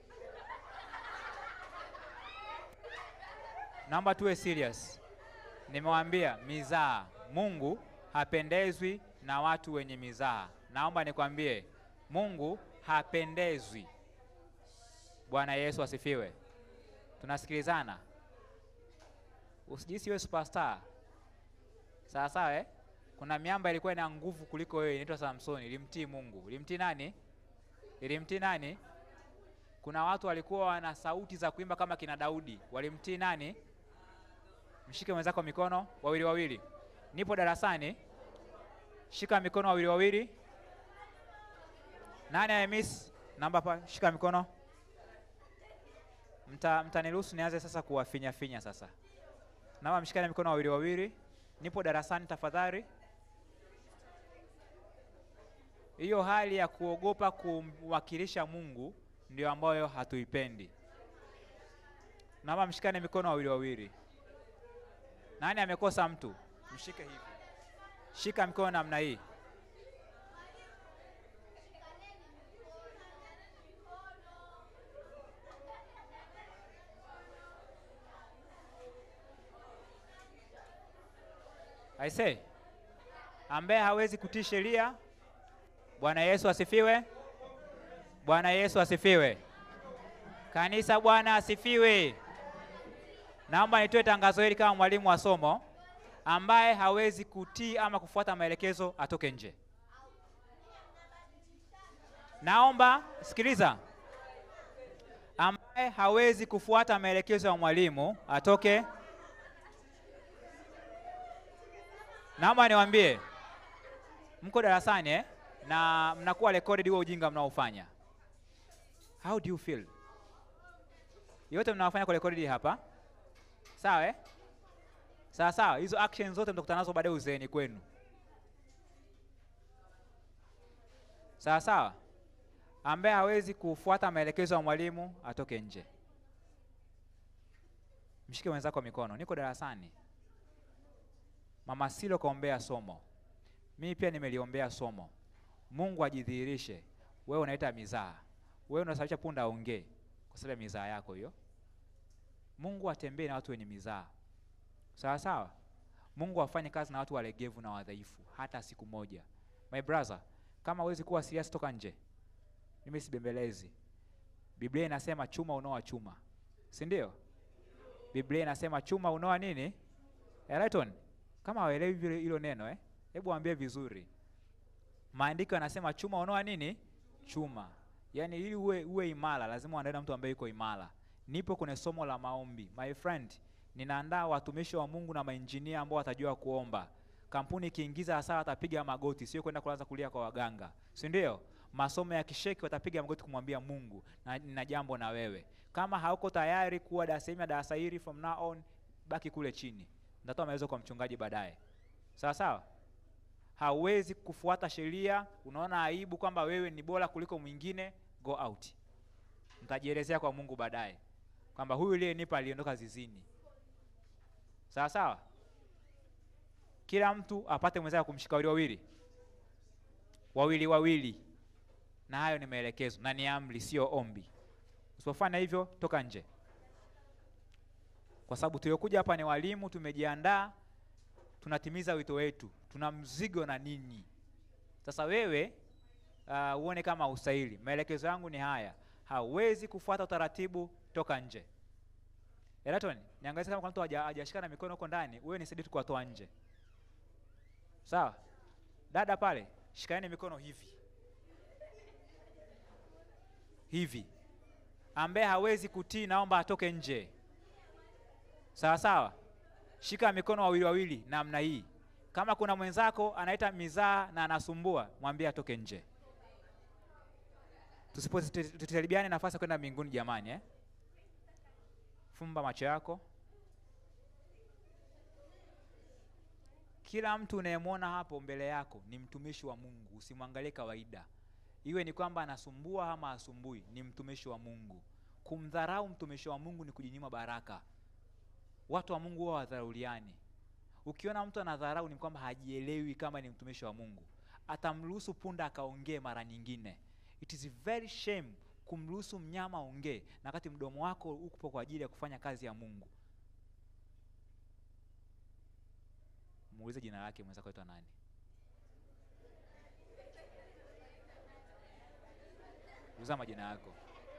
Naomba tuwe serious. Nimewaambia mizaa. Mungu hapendezwi na watu wenye mizaa. Naomba nikwambie, Mungu hapendezwi. Bwana Yesu asifiwe. Tunasikilizana? Usijisi wewe superstar. Sawa sawa eh? Kuna miamba ilikuwa ina nguvu kuliko wewe, inaitwa Samsoni, ilimtii Mungu. Ilimtii nani? Ilimtii nani? Kuna watu walikuwa wana sauti za kuimba kama kina Daudi. Walimtii nani? Mshike mwenzako mikono wawili wawili. Nipo darasani. Shika mikono wawili wawili. Nani amemiss? Namba hapa, shika mikono. Mta mtaniruhusu nianze sasa kuwafinya finya sasa. Naomba mshikane mikono wawili wawili. Nipo darasani tafadhali. Hiyo hali ya kuogopa kumwakilisha Mungu ndio ambayo hatuipendi. Naomba mshikane mikono wawili wawili. Nani amekosa mtu? Mshike hivi. Shika mikono namna hii. I say, ambaye hawezi kutii sheria. Bwana Yesu asifiwe. Bwana Yesu asifiwe. Kanisa, Bwana asifiwe. Naomba nitoe tangazo hili kama mwalimu wa somo. Ambaye hawezi kutii ama kufuata maelekezo atoke nje. Naomba sikiliza. Ambaye hawezi kufuata maelekezo ya mwalimu atoke. Naomba niwaambie, mko darasani eh, na mnakuwa recorded huo ujinga mnaofanya. How do you feel? Yote mnaofanya kwa recorded hapa. Sawa eh? Sawa sawa, hizo actions zote mtakutana nazo baadaye uzeeni kwenu. Sawa sawa. Ambaye hawezi kufuata maelekezo ya mwalimu atoke nje. Mshike wenzako mikono. Niko darasani. Mama Silo kaombea somo. Mimi pia nimeliombea somo. Mungu ajidhihirishe. Wewe unaita mizaa. Wewe unasababisha punda aongee kwa sababu ya mizaa yako hiyo. Mungu atembee na watu wenye mizaa. Sawa sawa? Mungu afanye kazi na watu walegevu na wadhaifu hata siku moja. My brother, kama huwezi kuwa serious toka nje. Mimi sibembelezi. Biblia inasema chuma unoa chuma. Si ndio? Biblia inasema chuma unoa nini? Eraton, kama hawaelewi vile hilo neno eh, hebu waambie vizuri. Maandiko yanasema chuma unoa nini? Chuma. Yaani ili uwe uwe imara lazima uandae na mtu ambaye yuko imara. Nipo kwenye somo la maombi. My friend, ninaandaa watumishi wa Mungu na maengineer ambao watajua kuomba. Kampuni ikiingiza hasara watapiga magoti, sio kwenda kuanza kulia kwa waganga. Si ndio? Masomo ya kisheki watapiga magoti kumwambia Mungu na, na jambo na wewe. Kama hauko tayari kuwa darasa darasa hili from now on, baki kule chini. Nitatoa maelezo kwa mchungaji baadaye. Sawa sawa? hauwezi kufuata sheria, unaona aibu kwamba wewe ni bora kuliko mwingine, go out. Mtajielezea kwa Mungu baadaye kwamba huyu aliyenipa aliondoka zizini. Sawa sawa? Kila mtu apate mwenzake kumshika wawili wawili. Wawili wawili. Na hayo ni maelekezo na ni amri, sio ombi. Usipofanya hivyo, toka nje. Kwa sababu tuliokuja hapa ni walimu, tumejiandaa, tunatimiza wito wetu. Tuna mzigo na ninyi. Sasa wewe uh, uone kama ustahili. Maelekezo yangu ni haya. Hauwezi kufuata utaratibu, toka nje. Eraton, niangalie kama kuna mtu hajashikana mikono huko ndani, wewe nisaidie tu kuwatoa nje. Sawa? Dada pale, shikani mikono hivi. Hivi. Ambaye hawezi kutii naomba atoke nje. Sawa sawa? Shika mikono wawili wawili namna hii. Kama kuna mwenzako anaita mizaa na anasumbua, mwambie atoke nje. Tusipotaribiane nafasi kwenda mbinguni jamani eh? Fumba macho yako. Kila mtu unayemwona hapo mbele yako ni mtumishi wa Mungu, usimwangalie kawaida. Iwe ni kwamba anasumbua ama asumbui, ni mtumishi wa Mungu. Kumdharau mtumishi wa Mungu ni kujinyima baraka. Watu wa Mungu wao wadharauliani. Ukiona mtu anadharau ni kwamba hajielewi kama ni mtumishi wa Mungu. Atamruhusu punda akaongee mara nyingine. It is very shame kumruhusu mnyama aongee na wakati mdomo wako uko kwa ajili ya kufanya kazi ya Mungu. Muulize jina lake mwenzako aitwa nani? Uliza majina yako.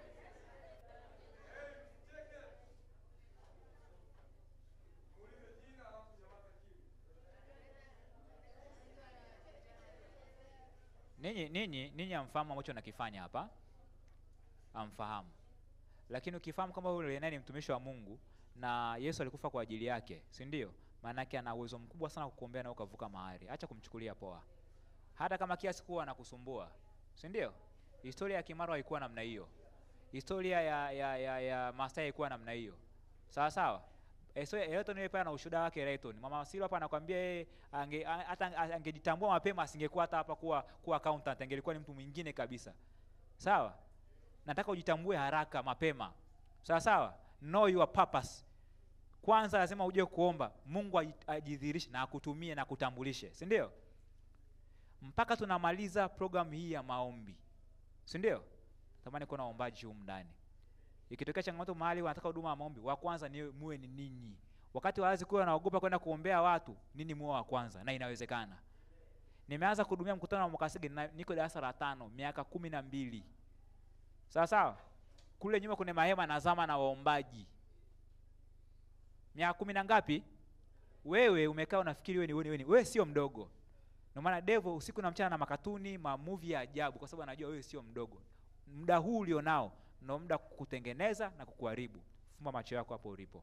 Ninyi ninyi ninyi amfahamu ambacho nakifanya hapa? Amfahamu. Lakini ukifahamu kama yule nani mtumishi wa Mungu na Yesu alikufa kwa ajili yake, si ndio? Maana yake ana uwezo mkubwa sana kukuombea na ukavuka mahali. Acha kumchukulia poa. Hata kama kiasi kuwa anakusumbua, si ndio? Historia ya Kimaro haikuwa namna hiyo. Historia ya ya ya, ya Masai haikuwa namna hiyo. Sawa sawa? Eso Elton yeye pale na ushuhuda wake Elton. Mama Silo hapa anakuambia yeye ange hata angejitambua mapema asingekuwa hata hapa kuwa kuwa accountant, angelikuwa ni mtu mwingine kabisa. Sawa? Nataka ujitambue haraka mapema. Sawa sawa? Know your purpose. Kwanza lazima uje kuomba Mungu ajidhihirishe na akutumie na kutambulishe, si ndio? Mpaka tunamaliza program hii ya maombi. Si ndio? Tamani kuna waombaji humu ndani. Ikitokea changamoto mahali wanataka huduma ya maombi, wa kwanza ni muwe ni ninyi. Wakati wazazi kwa wanaogopa kwenda kuombea watu, nini muwe wa kwanza na inawezekana. Nimeanza kuhudumia mkutano wa Mwakasege, niko darasa la tano, miaka kumi na mbili. Sawa sawa? Kule nyuma kuna mahema na zama na waombaji. Miaka kumi na ngapi? Wewe umekaa unafikiri wewe ni wewe ni wewe sio mdogo. Ndio maana devil usiku na mchana na makatuni, ma movie ya ajabu kwa sababu anajua wewe sio mdogo. Muda huu ulionao ndio muda kukutengeneza na kukuharibu. Fumba macho yako hapo ulipo.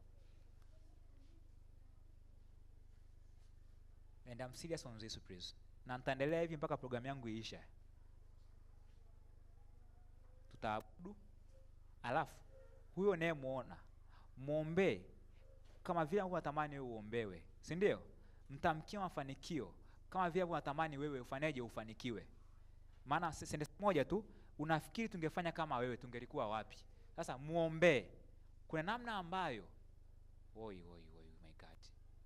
And I'm serious on this please. Na nitaendelea hivi mpaka programu yangu iishe. Tutaabudu. Alafu huyo unayemuona muombe kama vile unatamani wewe uombewe, si ndio? Mtamkia mafanikio kama vile unatamani wewe ufanyaje ufanikiwe. Maana sentence moja tu, unafikiri tungefanya kama wewe tungelikuwa wapi? Sasa muombe. Kuna namna ambayo oi oi oi my God.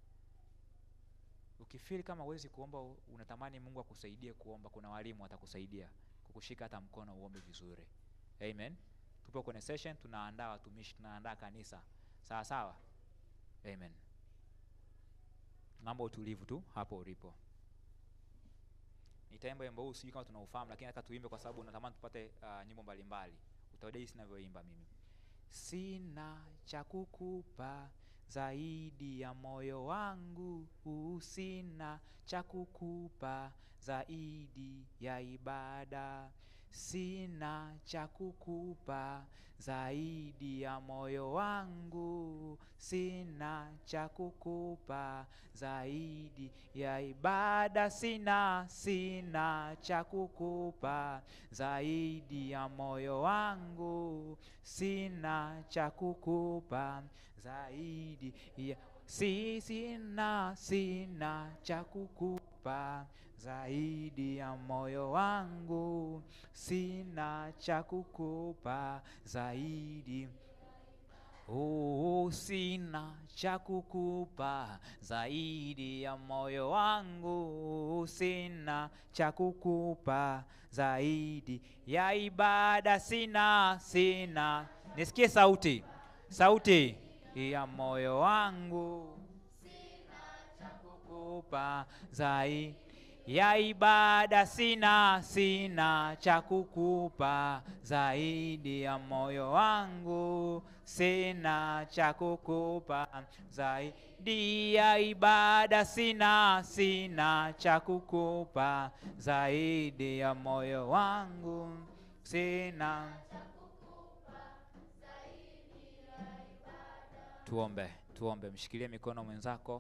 Ukifeel kama huwezi kuomba, unatamani Mungu akusaidie kuomba, kuna walimu watakusaidia kukushika hata mkono uombe vizuri. Amen. Tupo kwenye session, tunaandaa watumishi, tunaandaa kanisa. Sawa sawa? Amen. Naomba utulivu tu hapo ulipo. Nitaimba wimbo huu sijui kama tunaufahamu, lakini nataka tuimbe kwa sababu natamani tupate uh, nyimbo mbalimbali. Utaona jinsi ninavyoimba mimi. Sina cha kukupa zaidi ya moyo wangu, sina cha kukupa zaidi ya ibada. Sina cha kukupa zaidi ya moyo wangu, sina cha kukupa zaidi ya ibada. Sina, sina cha kukupa zaidi ya moyo wangu, sina cha kukupa zaidi ya si, sina, sina cha kukupa zaidi ya moyo wangu, sina cha kukupa zaidi. Oh, sina cha kukupa zaidi ya moyo wangu, sina cha kukupa zaidi ya ibada, sina sina. Nisikie sauti, sauti ya moyo wangu, sina cha kukupa zaidi ya ibada, sina sina cha kukupa zaidi ya moyo wangu, sina cha kukupa zaidi ya ibada, sina sina cha kukupa zaidi ya moyo wangu, sina cha kukupa zaidi ya ibada. Tuombe, tuombe. Mshikilie mikono mwenzako,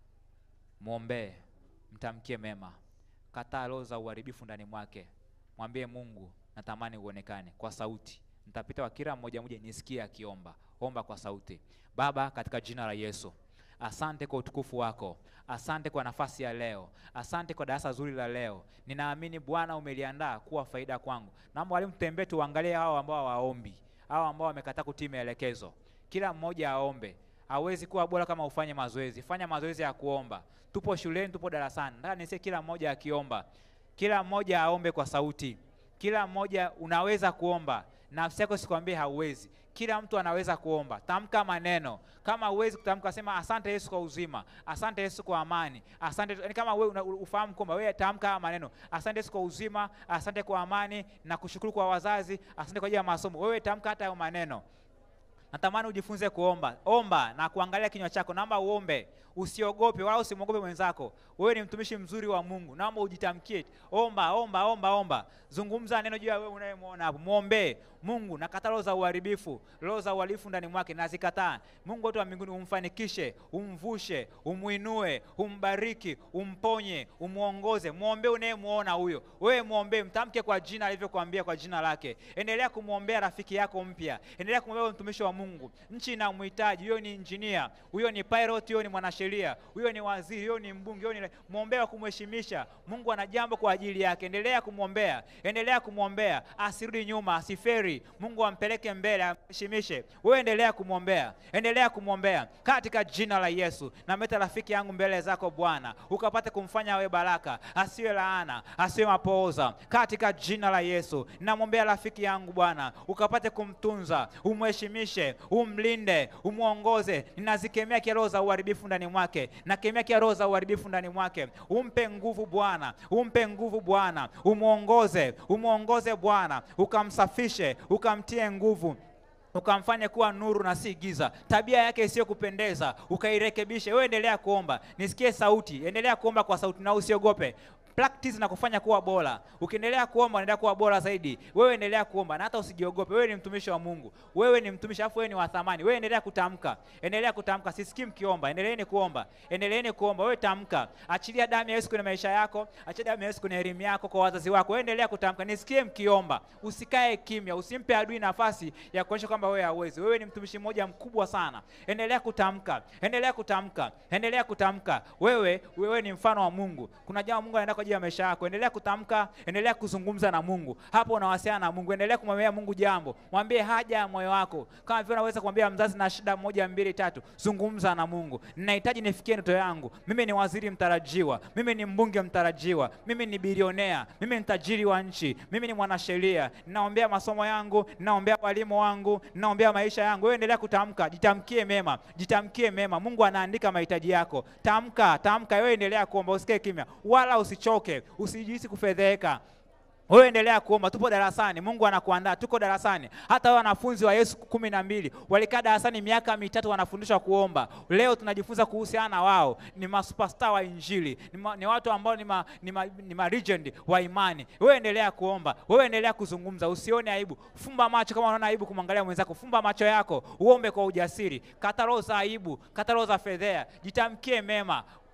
muombe, mtamkie mema. Kataa roho za uharibifu ndani mwake. Mwambie Mungu, natamani uonekane kwa sauti. Nitapita kwa kila mmoja mmoja nisikie akiomba. Omba kwa sauti. Baba, katika jina la Yesu, asante kwa utukufu wako. Asante kwa nafasi ya leo. Asante kwa darasa zuri la leo. Ninaamini Bwana umeliandaa kuwa faida kwangu. Naomba walimu tutembee tuangalie hao ambao waombi, hao ambao wamekataa kutii maelekezo. Kila mmoja aombe. Hawezi kuwa bora kama ufanye mazoezi. Fanya mazoezi ya kuomba. Tupo shuleni, tupo darasani. Nataka nisikie kila mmoja akiomba. Kila mmoja aombe kwa sauti. Kila mmoja unaweza kuomba. Nafsi yako sikwambie hauwezi. Kila mtu anaweza kuomba. Tamka maneno. Kama huwezi kutamka, sema asante Yesu kwa uzima. Asante Yesu kwa amani. Asante, yani kama wewe ufahamu kwamba wewe tamka maneno. Asante Yesu kwa uzima, asante kwa amani, na kushukuru kwa wazazi, asante kwa ajili ya masomo. Wewe tamka hata hayo maneno. Natamani ujifunze kuomba. Omba na kuangalia kinywa chako. Naomba uombe. Usiogope wala usimwogope mwenzako. Wewe ni mtumishi mzuri wa Mungu. Naomba ujitamkie. Omba, omba, omba, omba. Zungumza neno juu ya wewe unayemwona hapo. Muombe Mungu. Nakataa roho za uharibifu, roho za uhalifu ndani mwake, nazikataa. Mungu wetu wa mbinguni, umfanikishe, umvushe, umuinue, umbariki, umponye, umuongoze. Muombe unayemuona huyo. Wewe muombe, mtamke kwa jina alivyokuambia, kwa jina lake. Endelea kumuombea rafiki yako mpya. Endelea kumwombea mtumishi wa Mungu. Nchi inamhitaji. Huyo ni engineer, huyo ni pilot, huyo ni mwanasheria, huyo ni waziri, huyo ni mbunge, huyo ni muombea wa kumheshimisha. Mungu ana jambo kwa ajili yake. Endelea kumuombea. Endelea kumuombea. Asirudi nyuma, asiferi. Mungu ampeleke mbele, amheshimishe. Wewe endelea kumuombea. Endelea kumuombea katika jina la Yesu. Na meta rafiki yangu mbele zako Bwana, ukapate kumfanya awe baraka, asiwe laana, asiwe mapooza, katika jina la Yesu. Namwombea rafiki yangu Bwana, ukapate kumtunza, umheshimishe, umlinde, umuongoze. Ninazikemea kila roho za uharibifu ndani mwake. Nakemea kila roho za uharibifu ndani mwake. Umpe nguvu Bwana, umpe nguvu Bwana, umuongoze, umuongoze Bwana, ukamsafishe, ukamtie nguvu, ukamfanye kuwa nuru na si giza. Tabia yake isiyo kupendeza ukairekebishe. Wewe endelea kuomba. Nisikie sauti. Endelea kuomba kwa sauti na usiogope. Practice na kufanya kuwa bora. Ukiendelea kuomba unaendelea kuwa bora zaidi. Wewe endelea kuomba na hata usijiogope. Wewe ni mtumishi wa Mungu. Wewe ni mtumishi, afu wewe ni wa thamani. Wewe endelea kutamka. Endelea kutamka. Sisikii mkiomba. Endeleeni kuomba. Endeleeni kuomba. Wewe tamka. Achilia damu ya Yesu kwenye maisha yako. Achilia damu ya Yesu kwenye elimu yako, kwa wazazi wako. Wewe endelea kutamka. Nisikie mkiomba. Usikae kimya. Usimpe adui nafasi ya kuonyesha kwamba wewe hauwezi. Wewe ni mtumishi mmoja mkubwa sana. Endelea kutamka. Endelea kutamka. Endelea kutamka. Wewe wewe ni mfano wa Mungu. Kuna jambo Mungu anaenda kwa ajili ya maisha yako. Endelea kutamka, endelea kuzungumza na Mungu. Hapo unawasiliana na Mungu. Endelea kumwambia Mungu jambo. Mwambie haja ya moyo wako. Kama vile unaweza kumwambia mzazi na shida moja mbili tatu, zungumza na Mungu. Ninahitaji nifikie ndoto yangu. Mimi ni waziri mtarajiwa. Mimi ni mbunge mtarajiwa. Mimi ni bilionea. Mimi ni tajiri wa nchi. Mimi ni mwanasheria. Ninaombea masomo yangu, ninaombea walimu wangu, ninaombea maisha yangu. Wewe endelea kutamka. Jitamkie mema. Jitamkie mema. Mungu anaandika mahitaji yako. Tamka, tamka. Wewe endelea kuomba. Usikae kimya. Wala usichoke. Usijihisi kufedheka. Wewe endelea kuomba. Tupo darasani. Mungu anakuandaa. Tuko darasani. Hata wao wanafunzi wa Yesu kumi na mbili walikaa darasani miaka mitatu wanafundishwa kuomba. Leo tunajifunza kuhusiana na wao. Ni masuperstar wa Injili. Ni, ma, ni watu ambao ni ma, ni ma, ni ma legend wa imani. Wewe endelea kuomba. Wewe endelea kuzungumza. Usione aibu. Fumba macho kama unaona aibu kumwangalia mwenzako. Fumba macho yako. Uombe kwa ujasiri. Kata roho za aibu. Kata roho za fedhea. Jitamkie mema.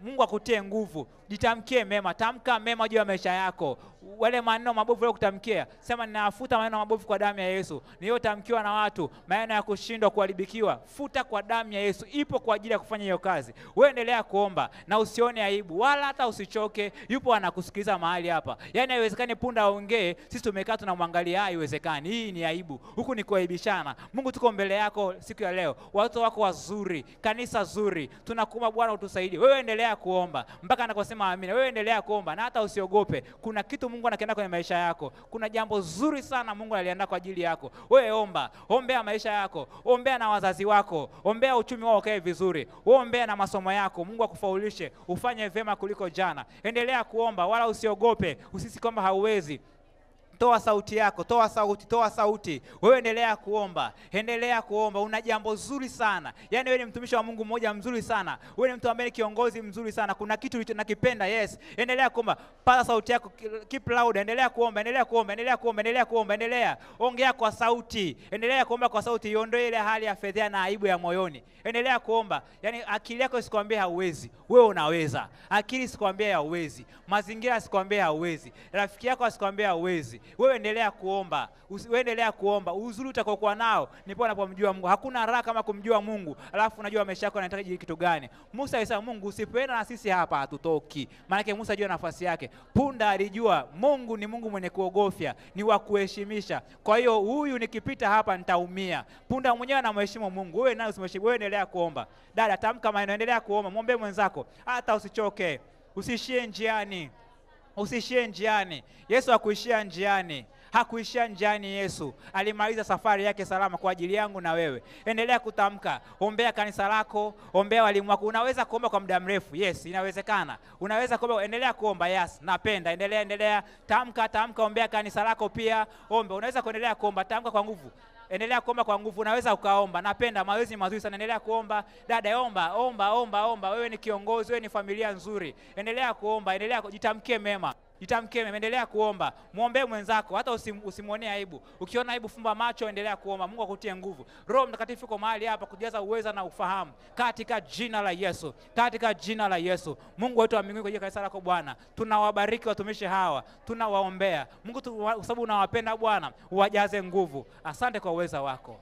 Mungu akutie nguvu. Jitamkie mema, tamka mema juu ya maisha yako. Wale maneno mabovu leo kutamkia, sema ninafuta maneno mabovu kwa damu ya Yesu. Niliyotamkiwa na watu, maneno ya kushindwa, kuharibikiwa, futa kwa damu ya Yesu. Ipo kwa ajili ya kufanya hiyo kazi. Wewe endelea kuomba na usione aibu wala hata usichoke. Yupo anakusikiliza mahali hapa. Yaani haiwezekani punda aongee, sisi tumekaa tunamwangalia, haiwezekani. Hii ni aibu. Huku ni kuaibishana. Mungu tuko mbele yako siku ya leo. Watoto wako wazuri, kanisa zuri. Tunakuomba Bwana utusaidie. Wewe endelea kuomba mpaka anakosema amina. Wewe endelea kuomba na hata usiogope. Kuna kitu Mungu anakiandaa kwenye maisha yako. Kuna jambo zuri sana Mungu aliandaa kwa ajili yako. Wewe omba, ombea maisha yako, ombea na wazazi wako, ombea uchumi wao ukae vizuri, ombea na masomo yako. Mungu akufaulishe, ufanye vyema kuliko jana. Endelea kuomba wala usiogope, usisi kwamba hauwezi. Toa sauti yako, toa sauti, toa sauti. Wewe endelea kuomba, endelea kuomba. Una jambo zuri sana. Yaani wewe ni mtumishi wa Mungu mmoja mzuri sana. Wewe ni mtu ambaye ni kiongozi mzuri sana. Kuna kitu unakipenda, yes. Endelea kuomba. Paza sauti yako, keep loud. Endelea kuomba, endelea kuomba, endelea kuomba, endelea kuomba, endelea. Ongea kwa sauti. Endelea kuomba kwa sauti. Iondoe ile hali ya fedheha na aibu ya moyoni. Endelea kuomba. Yaani akili yako isikwambie hauwezi. Wewe unaweza. Akili isikwambie hauwezi. Mazingira isikwambie hauwezi. Rafiki yako asikwambie hauwezi. Wewe endelea kuomba, wewe endelea kuomba. Uzuri utakokuwa nao ni pale unapomjua Mungu. Hakuna raha kama kumjua Mungu, alafu unajua maisha yako yanahitaji kitu gani. Musa alisema, Mungu usipenda na sisi hapa hatutoki. Maana Musa ajua nafasi yake. Punda alijua Mungu ni Mungu mwenye kuogofya, ni wa kuheshimisha. Kwa hiyo huyu nikipita hapa nitaumia. Punda mwenyewe anamheshimu Mungu. Wewe naye usimheshimu. Wewe endelea kuomba. Dada, tamka maneno, endelea kuomba. Muombe mwenzako. Hata usichoke. Usishie njiani. Usishie njiani. Yesu hakuishia njiani. Hakuishia njiani Yesu. Alimaliza safari yake salama kwa ajili yangu na wewe. Endelea kutamka. Ombea kanisa lako, ombea walimu wako. Unaweza kuomba kwa muda mrefu. Yes, inawezekana. Unaweza kuomba, endelea kuomba. Yes, napenda. Endelea, endelea. Tamka, tamka, ombea kanisa lako pia. Omba. Unaweza kuendelea kuomba, tamka kwa nguvu. Endelea kuomba kwa nguvu. Unaweza ukaomba. Napenda, mazoezi mazuri sana. Endelea kuomba. Dada, omba, omba, omba, omba. Wewe ni kiongozi, wewe ni familia nzuri. Endelea kuomba, endelea kujitamkie mema. Jitamkie mema, endelea kuomba. Muombe mwenzako, hata usim, usimuonee aibu. Ukiona aibu fumba macho, endelea kuomba. Mungu akutie nguvu. Roho Mtakatifu yuko mahali hapa kujaza uweza na ufahamu. Katika jina la Yesu. Katika jina la Yesu. Mungu wetu wa mbinguni, kwa jina la kanisa lako Bwana, tunawabariki watumishi hawa. Tunawaombea. Mungu tu, kwa sababu unawapenda Bwana, uwajaze nguvu. Asante kwa uweza wako.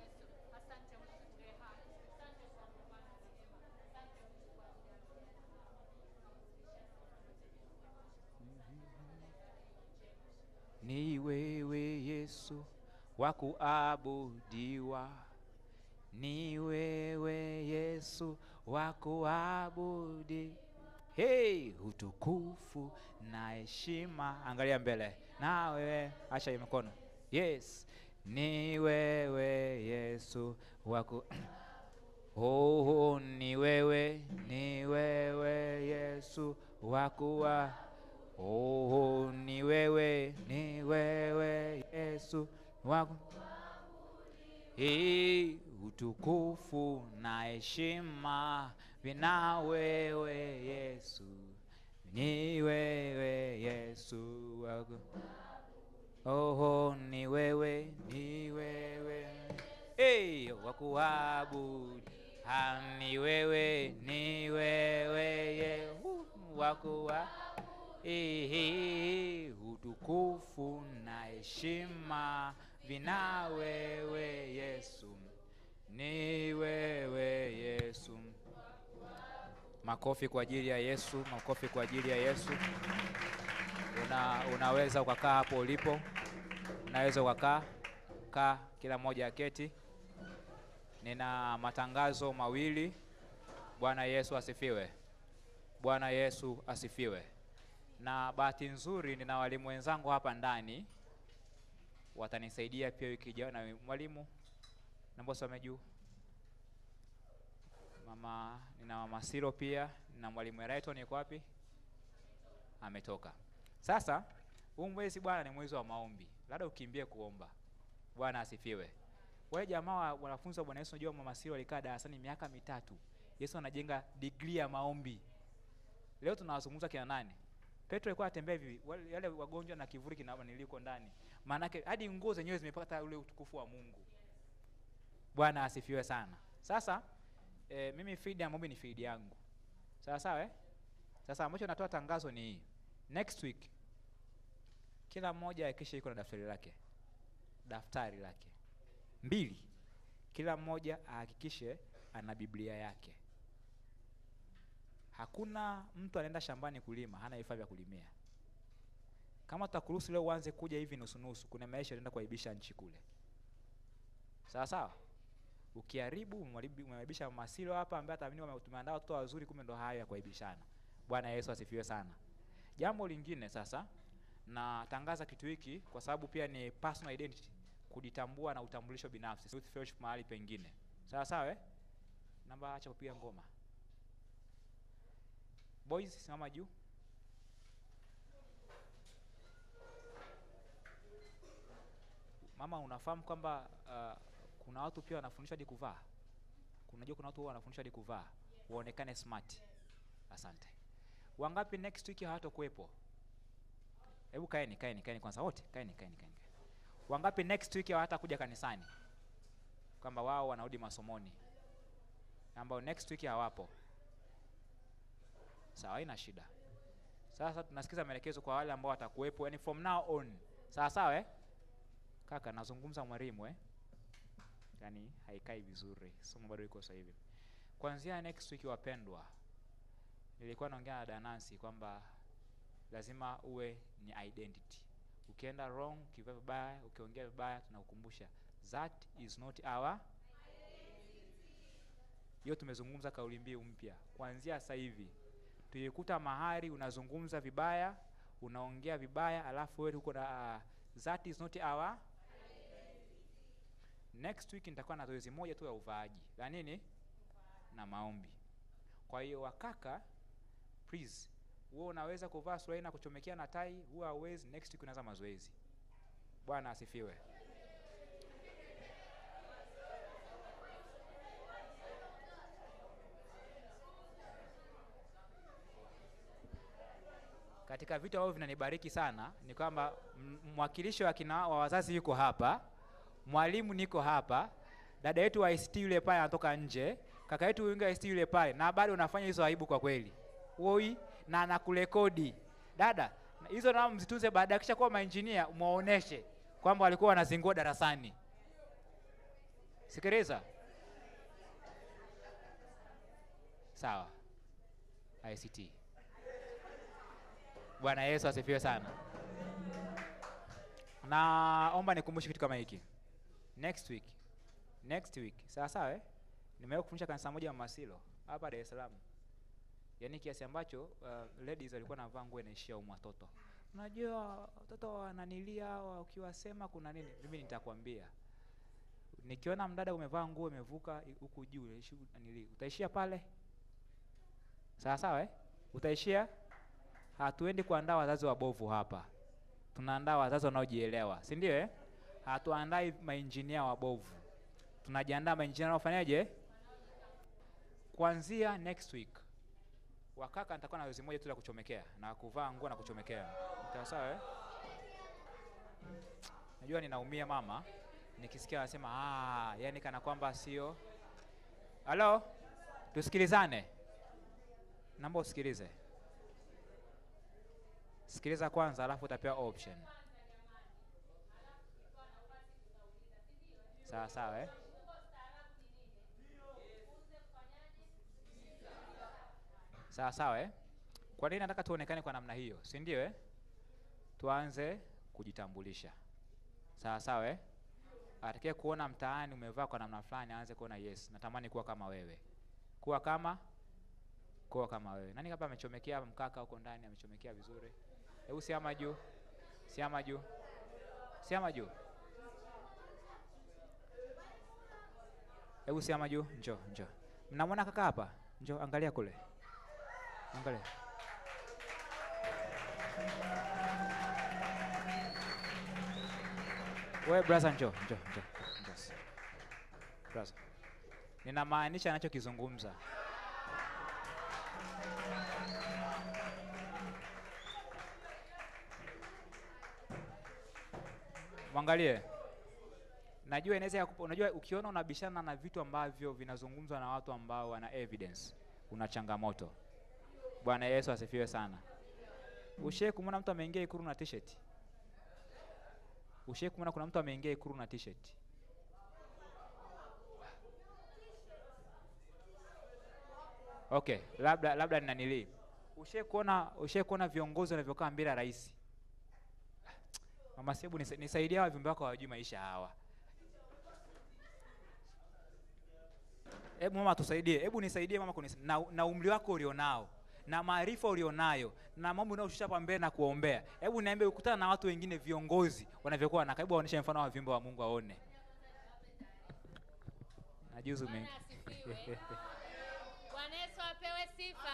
Ni wewe Yesu wa kuabudiwa. Ni wewe Yesu wa kuabudi. Hey, utukufu na heshima. Angalia mbele. Na wewe acha hiyo mikono. Yes. Ni wewe Yesu wa ku Oh, ni wewe, ni wewe Yesu wa kuwa. Oh, ni wewe, ni wewe Yesu wako. Hii utukufu na heshima vina wewe Yesu. Ni wewe Yesu wako. Oh, ni wewe, ni wewe. Hey, wakuabudu. Ha, ni wewe, ni wewe Yesu wako. Ehe, utukufu na heshima vina wewe Yesu. Ni wewe Yesu. Makofi kwa ajili ya Yesu, makofi kwa ajili ya Yesu. Una, unaweza ukakaa hapo ulipo. Unaweza ukakaa, kaa kila mmoja aketi. Nina matangazo mawili. Bwana Yesu asifiwe. Bwana Yesu asifiwe. Na bahati nzuri nina walimu wenzangu hapa ndani watanisaidia pia wiki ijayo. Na mwalimu naomba usome juu. Mama, nina mama Siro pia, na mwalimu Eraton yuko wapi? Ametoka. Sasa huu mwezi bwana ni mwezi wa maombi. Labda ukimbie kuomba. Bwana asifiwe. Wale jamaa wanafunzi wa Bwana Yesu, unajua mama Siro alikaa darasani miaka mitatu. Yesu anajenga degree ya maombi. Leo tunawazungumza kina nani? Petro alikuwa atembea hivi, wale wagonjwa na kivuli kinaniliko ndani. Maana yake hadi nguo zenyewe zimepata ule utukufu wa Mungu. Bwana asifiwe sana. Sasa e, mimi feed ya maombi ni feed yangu. Sawa sawa eh? Sasa ambacho natoa tangazo ni hii. Next week kila mmoja hakikisha yuko na daftari lake. Daftari lake. Mbili, kila mmoja ahakikishe ana Biblia yake. Hakuna mtu anaenda shambani kulima hana vifaa vya kulimia. Kama tutakuruhusu leo uanze kuja hivi nusu nusu, kuna maisha yanaenda kuaibisha nchi kule. Sawa sawa? Ukiharibu umeaibisha Masilo hapa ambaye ataamini tumeandaa watoto wazuri, kumbe ndo haya ya kuaibishana. Bwana Yesu asifiwe sana. Jambo lingine sasa, na tangaza kitu hiki kwa sababu pia ni personal identity, kujitambua na utambulisho binafsi. Youth Fellowship mahali pengine. Sawa sawa eh? Namba acha kupiga ngoma. Boys simama juu. Mama, unafahamu kwamba uh, kuna watu pia wanafundishwa hadi kuvaa? Kunajua kuna watu wao wanafundishwa hadi kuvaa, waonekane smart. Asante. Wangapi next week hawatakuwepo? Hebu kaeni, kaeni, kaeni kwanza wote. Kaeni, kaeni, kaeni. Wangapi next week hawatakuja kanisani? Kwamba wao wanarudi masomoni. Ambao next week hawapo. Sawa, haina shida. Sasa tunasikiza maelekezo kwa wale ambao watakuwepo, yani from now on. Sawa sawa eh? Kaka, nazungumza mwalimu eh? Yaani haikai vizuri. Somo bado liko sasa hivi. Kuanzia next week wapendwa, nilikuwa naongea na Danansi kwamba lazima uwe ni identity. Ukienda wrong, ukivaa vibaya, ukiongea vibaya, tunakukumbusha that is not our identity. Hiyo tumezungumza kauli mbiu mpya. Kuanzia sasa hivi tuyekuta mahali unazungumza vibaya, unaongea vibaya, alafu wewe uko na uh, that is not our identity. Next week nitakuwa na zoezi moja tu ya uvaaji. La nini? Na maombi. Kwa hiyo wakaka, please, wewe unaweza kuvaa suruali na kuchomekea na tai, wewe hauwezi, next week unaanza mazoezi. Bwana asifiwe. Katika vitu ambavyo vinanibariki sana ni kwamba mwakilishi wa kina wa wazazi yuko hapa, mwalimu niko hapa, dada yetu wa I C T yule pale anatoka nje, kaka yetu winga I C T yule pale, na bado unafanya hizo aibu kwa kweli. Woi, na anakurekodi. Dada, hizo na mzitunze baadaye, kisha kuwa maengineer muoneshe kwamba walikuwa wanazingua darasani. Sikiliza. Sawa. I C T. Bwana Yesu asifiwe sana. Na omba nikumbushe kitu kama hiki. Next week. Next week. Sawa sawa eh? Nimewahi kufundisha kanisa moja Masilo hapa Dar es Salaam. Yaani kiasi ambacho uh, ladies walikuwa wanavaa nguo inaishia umu watoto. Unajua watoto wananilia ukiwasema kuna nini? Mimi nitakwambia. Nikiona mdada umevaa nguo imevuka huku juu, utaishia pale? Sawa sawa eh? Utaishia? Hatuendi kuandaa wazazi wabovu hapa. Tunaandaa wazazi wanaojielewa, si ndio eh? Hatuandai maengineer wabovu. Tunajiandaa maengineer wanaofanyaje? Kuanzia next week. Wakaka nitakuwa na zoezi moja tu la kuchomekea na kuvaa nguo na kuchomekea. Sawa sawa eh? Najua ninaumia mama nikisikia wanasema ah, yani kana kwamba sio. Halo? Tusikilizane. Naomba usikilize. Sikiliza kwanza alafu utapewa option. Sawa sawa eh? Sawa sawa eh? Kwa nini nataka tuonekane kwa namna hiyo? Si ndio eh? Tuanze kujitambulisha. Sawa sawa eh? Atakaye kuona mtaani umevaa kwa namna fulani aanze kuona yes, natamani kuwa kama wewe. Kuwa kama kuwa kama wewe. Nani hapa amechomekea mkaka huko ndani amechomekea vizuri? Hebu siama juu. Siama juu. Siama juu. Hebu siama juu. Njoo, njoo. Mnamwona kaka hapa? Njoo angalia kule. Angalia. Wewe brother njoo, njoo, njoo. Njoo. Brother. Ninamaanisha anachokizungumza. Mwangalie. Najua inaweza, unajua ukiona unabishana na vitu ambavyo vinazungumzwa na watu ambao wana evidence, una changamoto. Bwana Yesu asifiwe sana. Ushe kumwona mtu ameingia Ikulu na t-shirt? Ushe kumwona kuna mtu ameingia Ikulu na t-shirt? Okay, labda labda ninanili. Ushe kuona ushe kuona viongozi wanavyokaa mbele ya rais? Mama Sebu, nisaidia hawa viumbe wako hawajui maisha hawa. Hebu mama tusaidie. Hebu nisaidie mama kunisa, na, na umri wako ulionao, na maarifa ulionayo, na mambo unayoshusha hapa mbele na kuombea. Hebu niambie ukutana na watu wengine viongozi wanavyokuwa na karibu waoneshe mfano wa viumbe wa Mungu aone. Najuzu mimi. Bwana Yesu apewe sifa.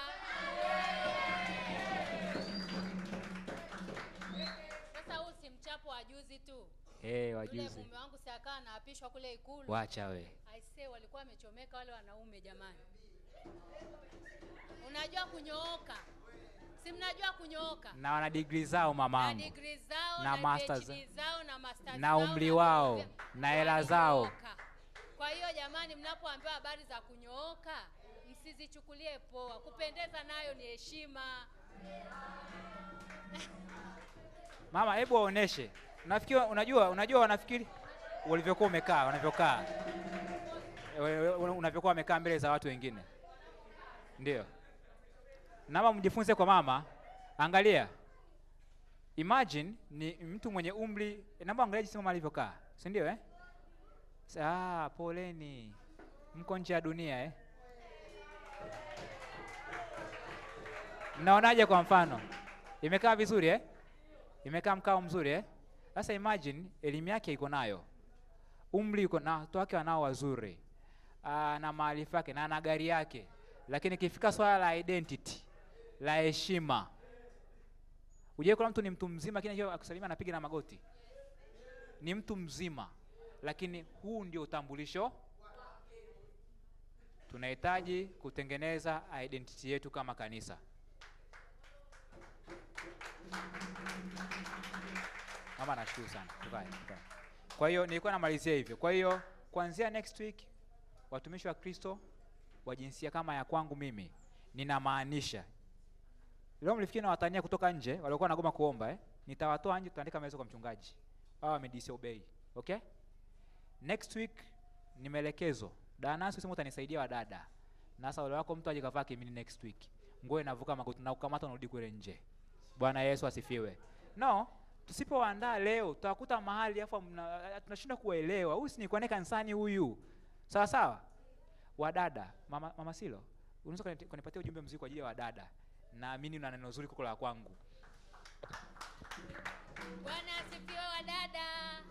Sasa huu si mchapo wa juzi tu. Eh, hey, wa juzi. juzi. Mume wangu si akaa anaapishwa kule Ikulu. Wacha we. I say walikuwa wamechomeka wale wanaume jamani. Unajua kunyooka. Si mnajua kunyooka. Na wana degree zao mamangu. Na degree zao na na masters zao na masters na umri wao na hela zao. Kwa hiyo jamani, mnapoambiwa habari za kunyooka, msizichukulie poa. Kupendeza nayo ni heshima. Mama, hebu waoneshe. Nafikiri unajua unajua wanafikiri walivyokuwa umekaa, wanavyokaa. Unavyokuwa wamekaa mbele za watu wengine. Ndio. Naomba mjifunze kwa mama. Angalia. Imagine ni mtu mwenye umri, naomba angalia jinsi mama alivyokaa. Si ndio eh? Ah, poleni. Mko nje ya dunia eh? Mnaonaje kwa mfano? Imekaa vizuri eh? Imekaa mkao mzuri eh? Sasa imagine elimu yake iko nayo. Umri iko na watu wake wanao wazuri. Aa, na maarifa yake na na gari yake. Lakini ikifika swala la identity, la heshima. Uje kuna mtu ni mtu mzima lakini hiyo akusalimia anapiga na magoti. Ni mtu mzima lakini huu ndio utambulisho. Tunahitaji kutengeneza identity yetu kama kanisa. Mama nashukuru sana. Tukae, tukae. Kwa hiyo nilikuwa namalizia hivyo. Kwa hiyo kuanzia next week watumishi wa Kristo wa jinsia kama ya kwangu mimi ninamaanisha. Leo mlifikiri na watania kutoka nje walikuwa wanagoma kuomba eh? Nitawatoa nje, tutaandika maelezo kwa mchungaji. Wao wamedisobey. Okay? Next week ni maelekezo. Danasi sema utanisaidia wa dada. Na sasa wale wako mtu aje kavaa kimini next week. Ngoe inavuka magoti na ukamata unarudi kule nje. Bwana Yesu asifiwe. No, tusipoandaa leo tutakuta mahali afa tunashinda kuelewa. Huyu si ni kwa kanisani huyu. Sawa sawa? Wadada, mama mama Silo, unaweza kunipatia ujumbe mzuri kwa ajili ya wadada. Naamini una neno zuri kuko la kwangu. Bwana asifiwe wadada.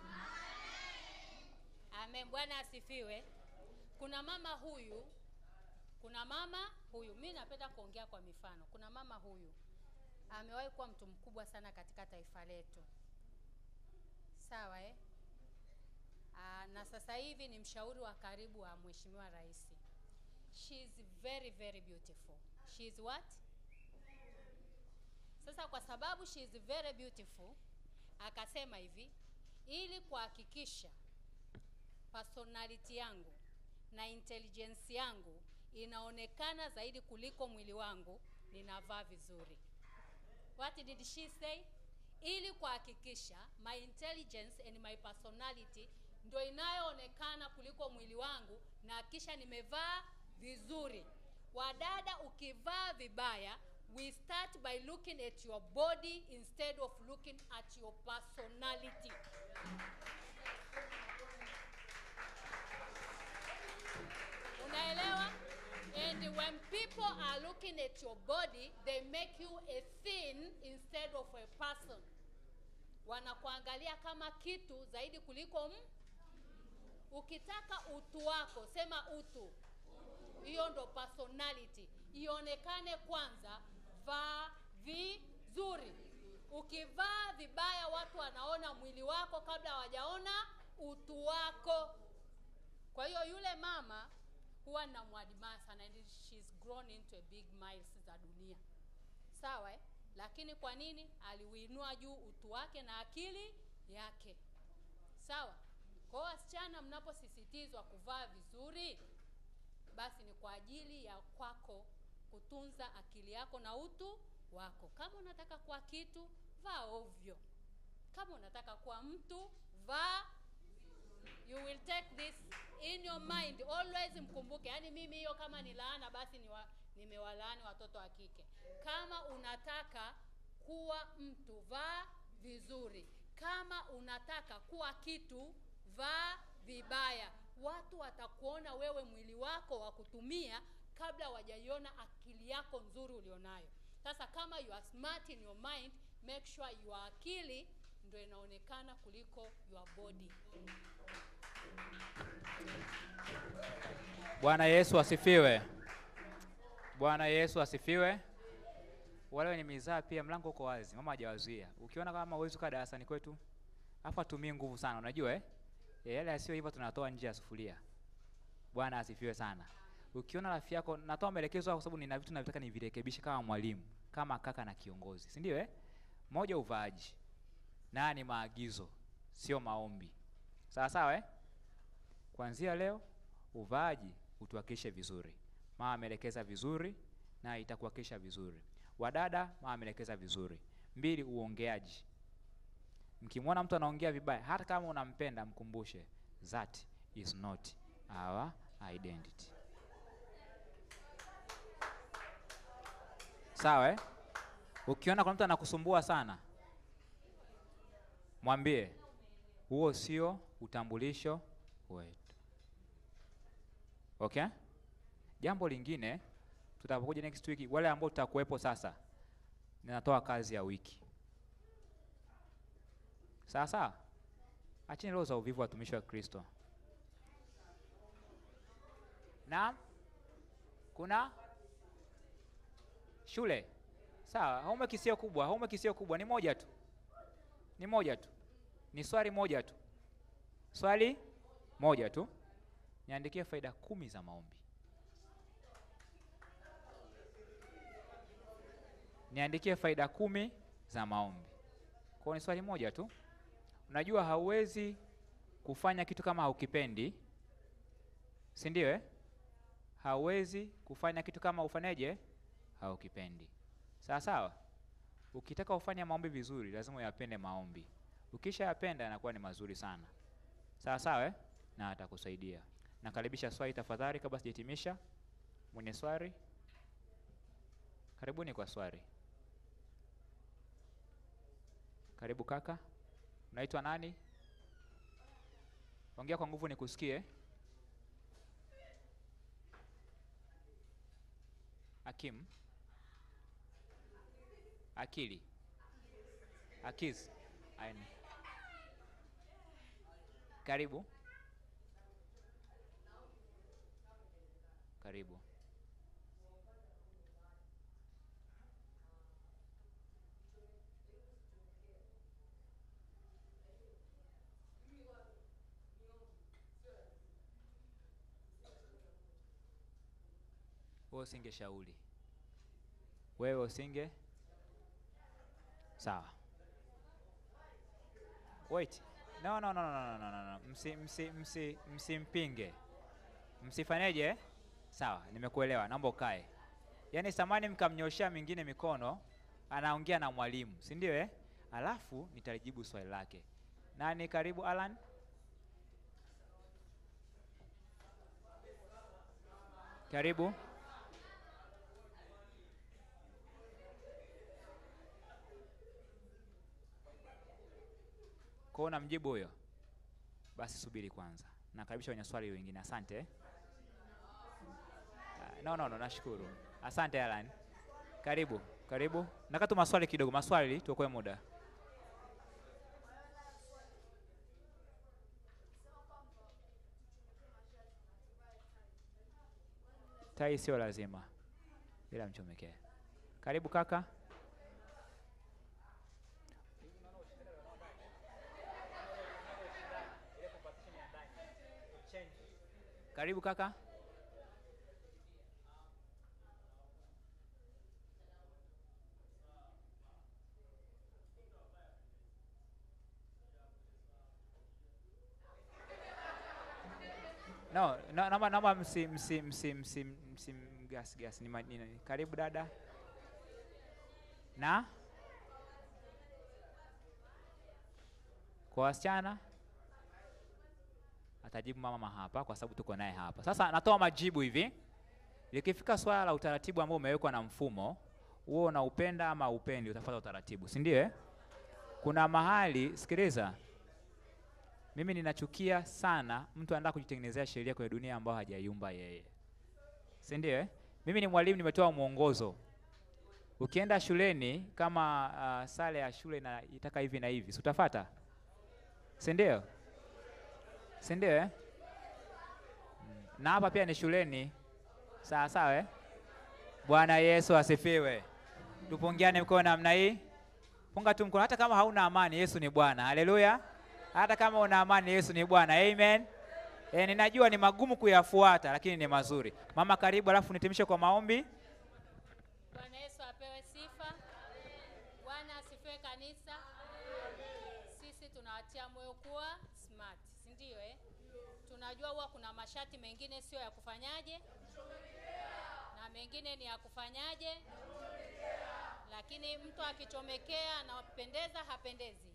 Amen. Bwana asifiwe. Kuna mama huyu, kuna mama huyu. Mimi napenda kuongea kwa mifano. Kuna mama huyu amewahi kuwa mtu mkubwa sana katika taifa letu. Sawa eh? Aa, na sasa hivi ni mshauri wa karibu wa Mheshimiwa Rais. She is very very beautiful. She is what? Sasa kwa sababu she is very beautiful, akasema hivi, ili kuhakikisha personality yangu na intelligence yangu inaonekana zaidi kuliko mwili wangu, ninavaa vizuri. What did she say? Ili kuhakikisha my intelligence and my personality ndio inayoonekana kuliko mwili wangu, na kisha nimevaa vizuri. Wadada, ukivaa vibaya, we start by looking at your body instead of looking at your personality. Unaelewa? And when people are looking at your body, they make you a thing instead of a person. Wanakuangalia kama kitu zaidi kuliko m. Ukitaka utu wako, sema utu. Hiyo ndo personality. Ionekane kwanza, vaa vizuri. Ukivaa vibaya watu wanaona mwili wako kabla hawajaona utu wako. Kwa hiyo yule mama huwa namwadmire sana, and she's grown into a big miles za dunia. Sawa eh? Lakini kwa nini? Aliuinua juu utu wake na akili yake. Sawa? Kwa wasichana mnaposisitizwa kuvaa vizuri, basi ni kwa ajili ya kwako kutunza akili yako na utu wako. Kama unataka kuwa kitu, vaa ovyo. Kama unataka kuwa mtu, vaa. You will take this in your mind. Always mkumbuke. Yaani mimi hiyo kama ni laana basi ni wa, nimewalaani watoto wa kike. Kama unataka kuwa mtu, vaa vizuri. Kama unataka kuwa kitu, vaa vibaya. Watu watakuona wewe mwili wako wa kutumia kabla wajaiona akili yako nzuri ulionayo. Sasa kama you are smart in your mind, make sure your akili ndio inaonekana kuliko your body. Bwana Yesu asifiwe. Bwana Yesu asifiwe. Wale wenye mizaa pia mlango uko wazi. Mama hajawazuia. Ukiona kama uwezo ka darasani kwetu, hapa tumii nguvu sana, unajua eh? Yale yasio hivyo tunatoa nje ya sufuria. Bwana asifiwe sana. Ukiona rafiki yako, natoa maelekezo kwa sababu nina vitu ninavitaka nivirekebishe kama mwalimu, kama kaka na kiongozi. Si ndio eh? Moja, uvaaji. Na ni maagizo, sio maombi. Sawa sawa eh? Kuanzia leo uvaaji utuhakikishe vizuri. Mama ameelekeza vizuri na itakuhakikisha vizuri. Wadada, mama ameelekeza vizuri. Mbili, uongeaji. Mkimwona mtu anaongea vibaya, hata kama unampenda, mkumbushe, that is not our identity. Sawa eh? Ukiona kuna mtu anakusumbua sana, mwambie huo sio utambulisho wetu. Okay? Jambo lingine, tutapokuja next week, wale ambao tutakuepo sasa, ninatoa kazi ya wiki. Sawa sawa? Acheni roho za uvivu watumishi wa Kristo. Na kuna shule. Sawa, homework sio kubwa, homework sio kubwa, ni moja tu. Ni moja tu. Ni swali moja tu. Swali moja tu. Niandikie faida kumi za maombi. Niandikie faida kumi za maombi. Kwa ni swali moja tu. Unajua hauwezi kufanya kitu kama haukipendi. Si ndio eh? Hauwezi kufanya kitu kama ufanyaje haukipendi. Sawa sawa? Ukitaka ufanye maombi vizuri, lazima uyapende maombi. Ukisha yapenda yanakuwa ni mazuri sana. Sawa sawa eh? Na atakusaidia. Nakaribisha swali tafadhali kabla sijahitimisha. Mwenye swali? Karibuni kwa swali. Karibu kaka. Unaitwa nani? Ongea kwa nguvu nikusikie. Hakim. Akili. Akiz. Aini. Karibu. Karibu. Wewe usinge shauri. Wewe usinge. Sawa. Wait. No no no no no no no. Msi msi msi msimpinge. Msifanyeje? Sawa, nimekuelewa. Naomba ukae. Yaani samani mkamnyoshia mingine mikono, anaongea na mwalimu, si ndio eh? Alafu nitalijibu swali lake. Nani karibu Alan? Karibu. Kwa una mjibu huyo? Basi subiri kwanza. Nakaribisha wenye swali wengine. Asante. Uh, no no no, nashukuru. Asante Alan. Karibu, karibu. Nakatu maswali kidogo, maswali tuokoe muda. Tai sio lazima. Bila mchomekea. Karibu kaka. Karibu kaka. No, no, naomba naomba msi msi msi msi gas gas ni, ma- ni, ni karibu dada. Na kwa wasichana atajibu mama hapa kwa sababu tuko naye hapa. Sasa natoa majibu hivi. Likifika swala la utaratibu ambao umewekwa na mfumo, wewe unaupenda ama upendi, utafuata utaratibu, si ndio eh? Kuna mahali, sikiliza. Mimi ninachukia sana mtu anataka kujitengenezea sheria kwenye dunia ambayo hajaiumba yeye. Si ndio eh? Mimi ni mwalimu, nimetoa mwongozo. Ukienda shuleni kama uh, sare ya shule na itaka hivi na hivi, si utafuata? Si ndio? Si ndio eh? Mm. Na hapa pia ni shuleni. Sawa sawa eh? Bwana Yesu asifiwe. Tupungiane mkono namna hii. Punga tu mkono hata kama hauna amani, Yesu ni Bwana. Haleluya. Hata kama una amani, Yesu ni Bwana. Amen. Eh, ninajua ni magumu kuyafuata lakini ni mazuri. Mama karibu, alafu nitimishe kwa maombi. Bwana Yesu apewe sifa. Bwana asifiwe kanisa. Sisi tunawatia moyo kuwa smart, si ndio eh? Tunajua huwa kuna mashati mengine sio ya kufanyaje? Na mengine ni ya kufanyaje? Lakini mtu akichomekea anapendeza hapendezi?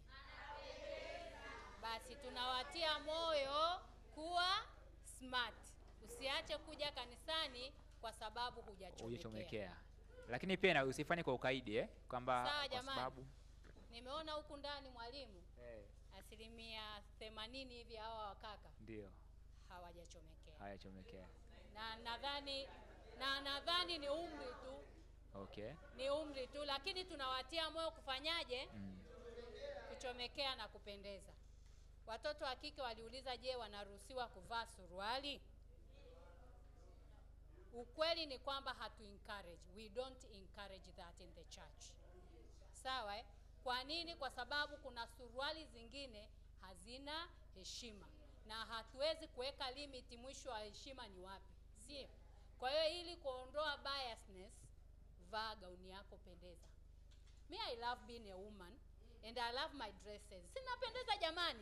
Basi tunawatia moyo kuwa smart. Usiache kuja kanisani kwa sababu hujachomekea. Hujachomekea. Lakini pia usifanye kwa ukaidi eh, kwamba Sawa kwa jamani. sababu Nimeona huku ndani mwalimu eh, asilimia themanini hivi hawa wakaka ndio hawajachomekea. hayachomekea. Na nadhani na nadhani ni umri tu. Okay. Ni umri tu, lakini tunawatia moyo kufanyaje? Mm. Kuchomekea na kupendeza. Watoto wa kike waliuliza, je, wanaruhusiwa kuvaa suruali? Ukweli ni kwamba hatu encourage. We don't encourage that in the church. Sawa eh? Kwa nini? Kwa sababu kuna suruali zingine hazina heshima. Na hatuwezi kuweka limit, mwisho wa heshima ni wapi? Sio? Kwa hiyo ili kuondoa biasness, vaa gauni yako, pendeza. Me, I love being a woman and I love my dresses. Sinapendeza jamani?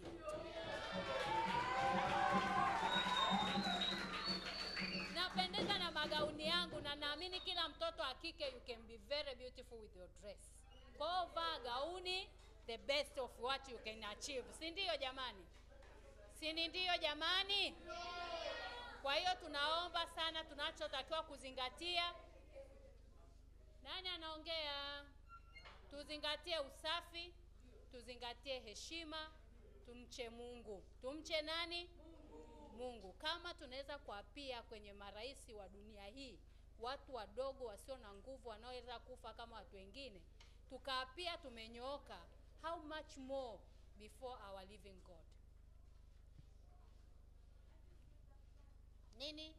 Napendeza na magauni yangu, na naamini kila mtoto wa kike you can be very beautiful with your dress. Kwa hiyo vaa gauni, the best of what you can achieve. Si ndio jamani? Si ndio jamani? Kwa hiyo tunaomba sana, tunachotakiwa kuzingatia. Nani anaongea? Tuzingatie usafi, tuzingatie heshima, tumche Mungu. Tumche nani? Mungu. Kama tunaweza kuapia kwenye maraisi wa dunia hii, watu wadogo wasio na nguvu wanaoweza kufa kama watu wengine, tukaapia tumenyooka, how much more before our living God? Nini?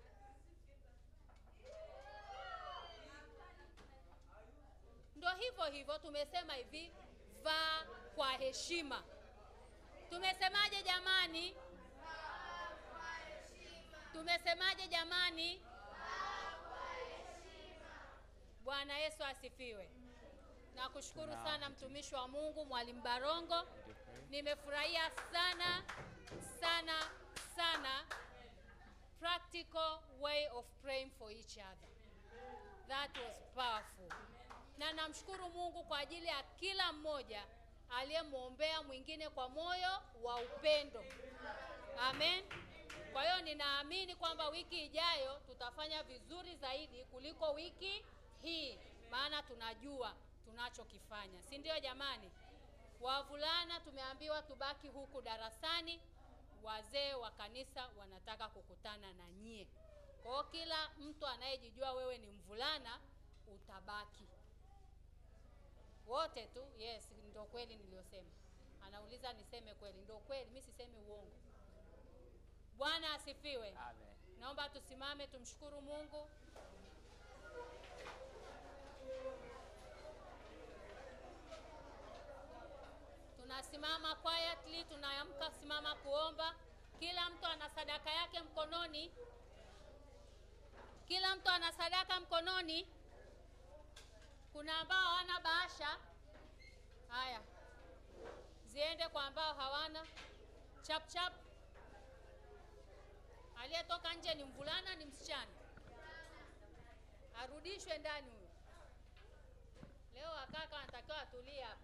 Ndio hivyo hivyo tumesema hivi, vaa kwa heshima. Tumesemaje jamani? Vaa kwa heshima. Tumesemaje jamani? Vaa kwa heshima. Bwana Yesu asifiwe. Nakushukuru sana mtumishi wa Mungu Mwalimu Barongo. Nimefurahia sana sana sana practical way of praying for each other. That was powerful. Na namshukuru Mungu kwa ajili ya kila mmoja aliyemwombea mwingine kwa moyo wa upendo. Amen. Kwa hiyo ninaamini kwamba wiki ijayo tutafanya vizuri zaidi kuliko wiki hii, maana tunajua tunachokifanya. Si ndio jamani? Wavulana tumeambiwa tubaki huku darasani, wazee wa kanisa wanataka kukutana na nyie. Kwa hiyo kila mtu anayejijua wewe ni mvulana utabaki. Wote tu, yes, ndio kweli niliyosema. Anauliza niseme kweli, ndio kweli, mimi sisemi uongo. Bwana asifiwe. Amen. Naomba tusimame tumshukuru Mungu. Tunasimama quietly, tunaamka simama kuomba. Kila mtu ana sadaka yake mkononi. Kila mtu ana sadaka mkononi. Kuna ambao hawana bahasha. Haya. Ziende kwa ambao hawana. Chap chap. Aliyetoka nje ni mvulana ni msichana? arudishwe ndani huyo. Leo wakaka wanatakiwa atulie hapa.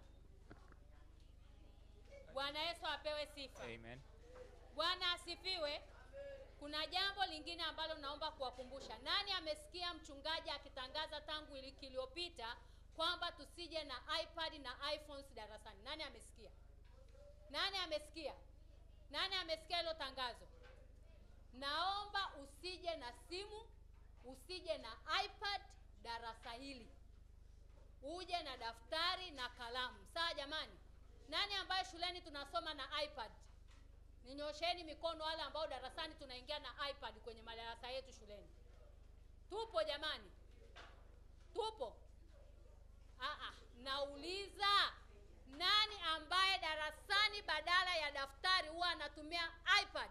Bwana Yesu apewe sifa. Amen. Bwana asifiwe. Kuna jambo lingine ambalo naomba kuwakumbusha. Nani amesikia mchungaji akitangaza tangu wiki iliyopita kwamba tusije na iPad na iPhones darasani? Nani amesikia? Nani amesikia? Nani amesikia hilo tangazo? Naomba usije na simu, usije na iPad darasa hili. Uje na daftari na kalamu. Sawa jamani? Nani ambaye shuleni tunasoma na iPad? Ninyosheni mikono wale ambao darasani tunaingia na iPad kwenye madarasa yetu shuleni. Tupo jamani? Tupo? Aa, nauliza nani ambaye darasani badala ya daftari huwa anatumia iPad?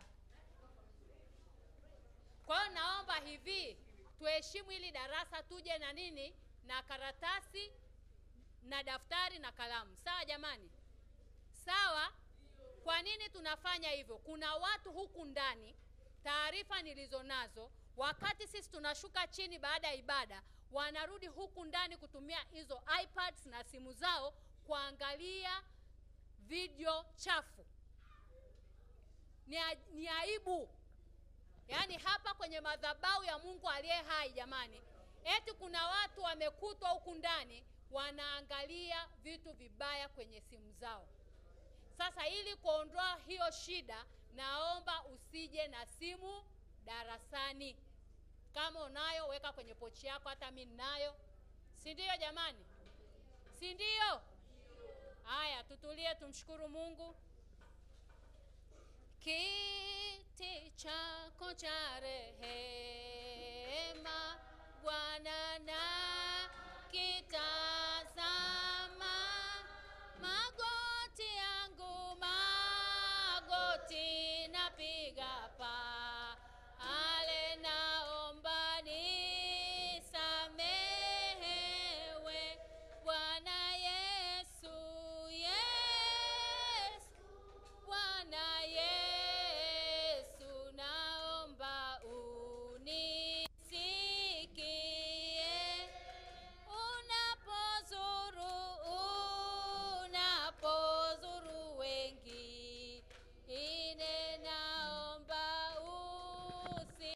Kwa hiyo naomba hivi, tuheshimu hili darasa, tuje na nini? Na karatasi na daftari na kalamu. Sawa jamani? Sawa? Kwa nini tunafanya hivyo? Kuna watu huku ndani, taarifa nilizonazo, wakati sisi tunashuka chini baada ya ibada, wanarudi huku ndani kutumia hizo iPads na simu zao kuangalia video chafu. Ni, ni aibu. Yaani hapa kwenye madhabahu ya Mungu aliye hai jamani, eti kuna watu wamekutwa huku ndani wanaangalia vitu vibaya kwenye simu zao. Sasa ili kuondoa hiyo shida, naomba usije na simu darasani. Kama unayo weka kwenye pochi yako, hata mimi ninayo. Si ndio jamani? Si ndio? Haya, tutulie tumshukuru Mungu. Kiti chako cha rehema Bwana na kitazama, magoti yangu magoti napiga pa, ale naomba nisamehewe Bwana Yesu, Yesu, Bwana Yesu, naomba unisikie unapozuru unapozuru wengi, ine naomba usi.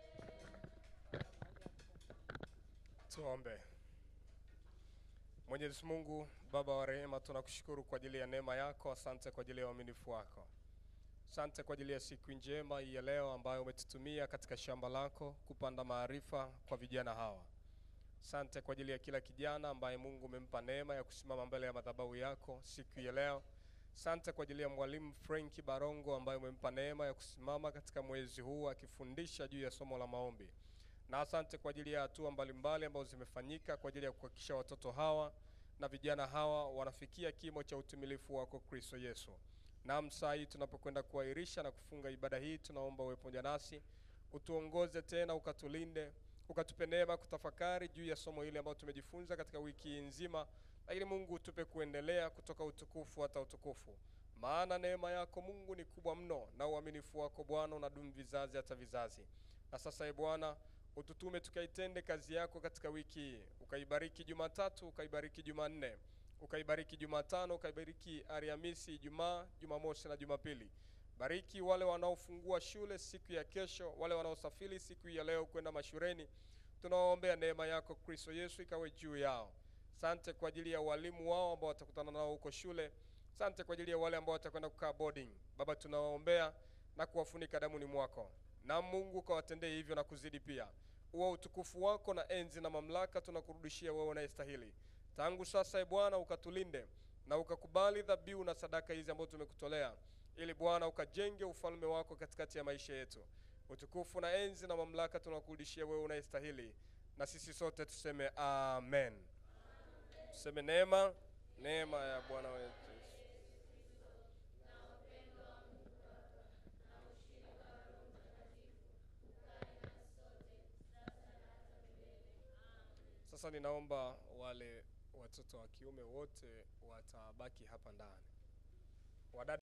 Tuombe. Mwenyezi Mungu Baba wa rehema, tunakushukuru kwa ajili ya neema yako. Asante kwa ajili ya uaminifu wako. Asante kwa ajili ya siku njema hii ya leo ambayo umetutumia katika shamba lako kupanda maarifa kwa vijana hawa. Asante kwa ajili ya kila kijana ambaye Mungu umempa neema ya kusimama mbele ya madhabahu yako siku ya leo. Asante kwa ajili ya mwalimu Frank Barongo ambaye umempa neema ya kusimama katika mwezi huu akifundisha juu ya somo la maombi. Na asante kwa ajili ya hatua mbalimbali ambazo zimefanyika kwa ajili ya kuhakikisha watoto hawa na vijana hawa wanafikia kimo cha utimilifu wako Kristo Yesu. Na msai tunapokwenda kuahirisha na kufunga ibada hii, tunaomba uwe pamoja nasi, utuongoze tena, ukatulinde, ukatupe neema kutafakari juu ya somo hili ambalo tumejifunza katika wiki nzima. Lakini Mungu utupe kuendelea kutoka utukufu hata utukufu. Maana neema yako Mungu ni kubwa mno, na uaminifu wako Bwana unadumu vizazi hata vizazi. Na sasa, e Bwana, ututume tukaitende kazi yako katika wiki hii. Ukaibariki Jumatatu, ukaibariki Jumanne, ukaibariki Jumatano, ukaibariki Alhamisi, Ijumaa, Jumamosi na Jumapili. Bariki wale wanaofungua shule siku ya kesho, wale wanaosafiri siku ya leo kwenda mashuleni. Tunawaombea neema yako Kristo Yesu ikawe juu yao. Asante kwa ajili ya walimu wao ambao watakutana nao huko shule. Asante kwa ajili ya wale ambao watakwenda kukaa boarding. Baba, tunawaombea na kuwafunika damuni mwako. Na Mungu kawatendee hivyo na kuzidi pia. Uwa utukufu wako na enzi na mamlaka tunakurudishia wewe unayestahili. Tangu sasa, e Bwana, ukatulinde na ukakubali dhabihu na sadaka hizi ambazo tumekutolea, ili Bwana ukajenge ufalme wako katikati ya maisha yetu. Utukufu na enzi na mamlaka tunakurudishia wewe unayestahili. Na sisi sote tuseme amen. Tuseme neema, neema ya Bwana wetu. Sasa ninaomba wale watoto wa kiume wote watabaki hapa ndani. Wadada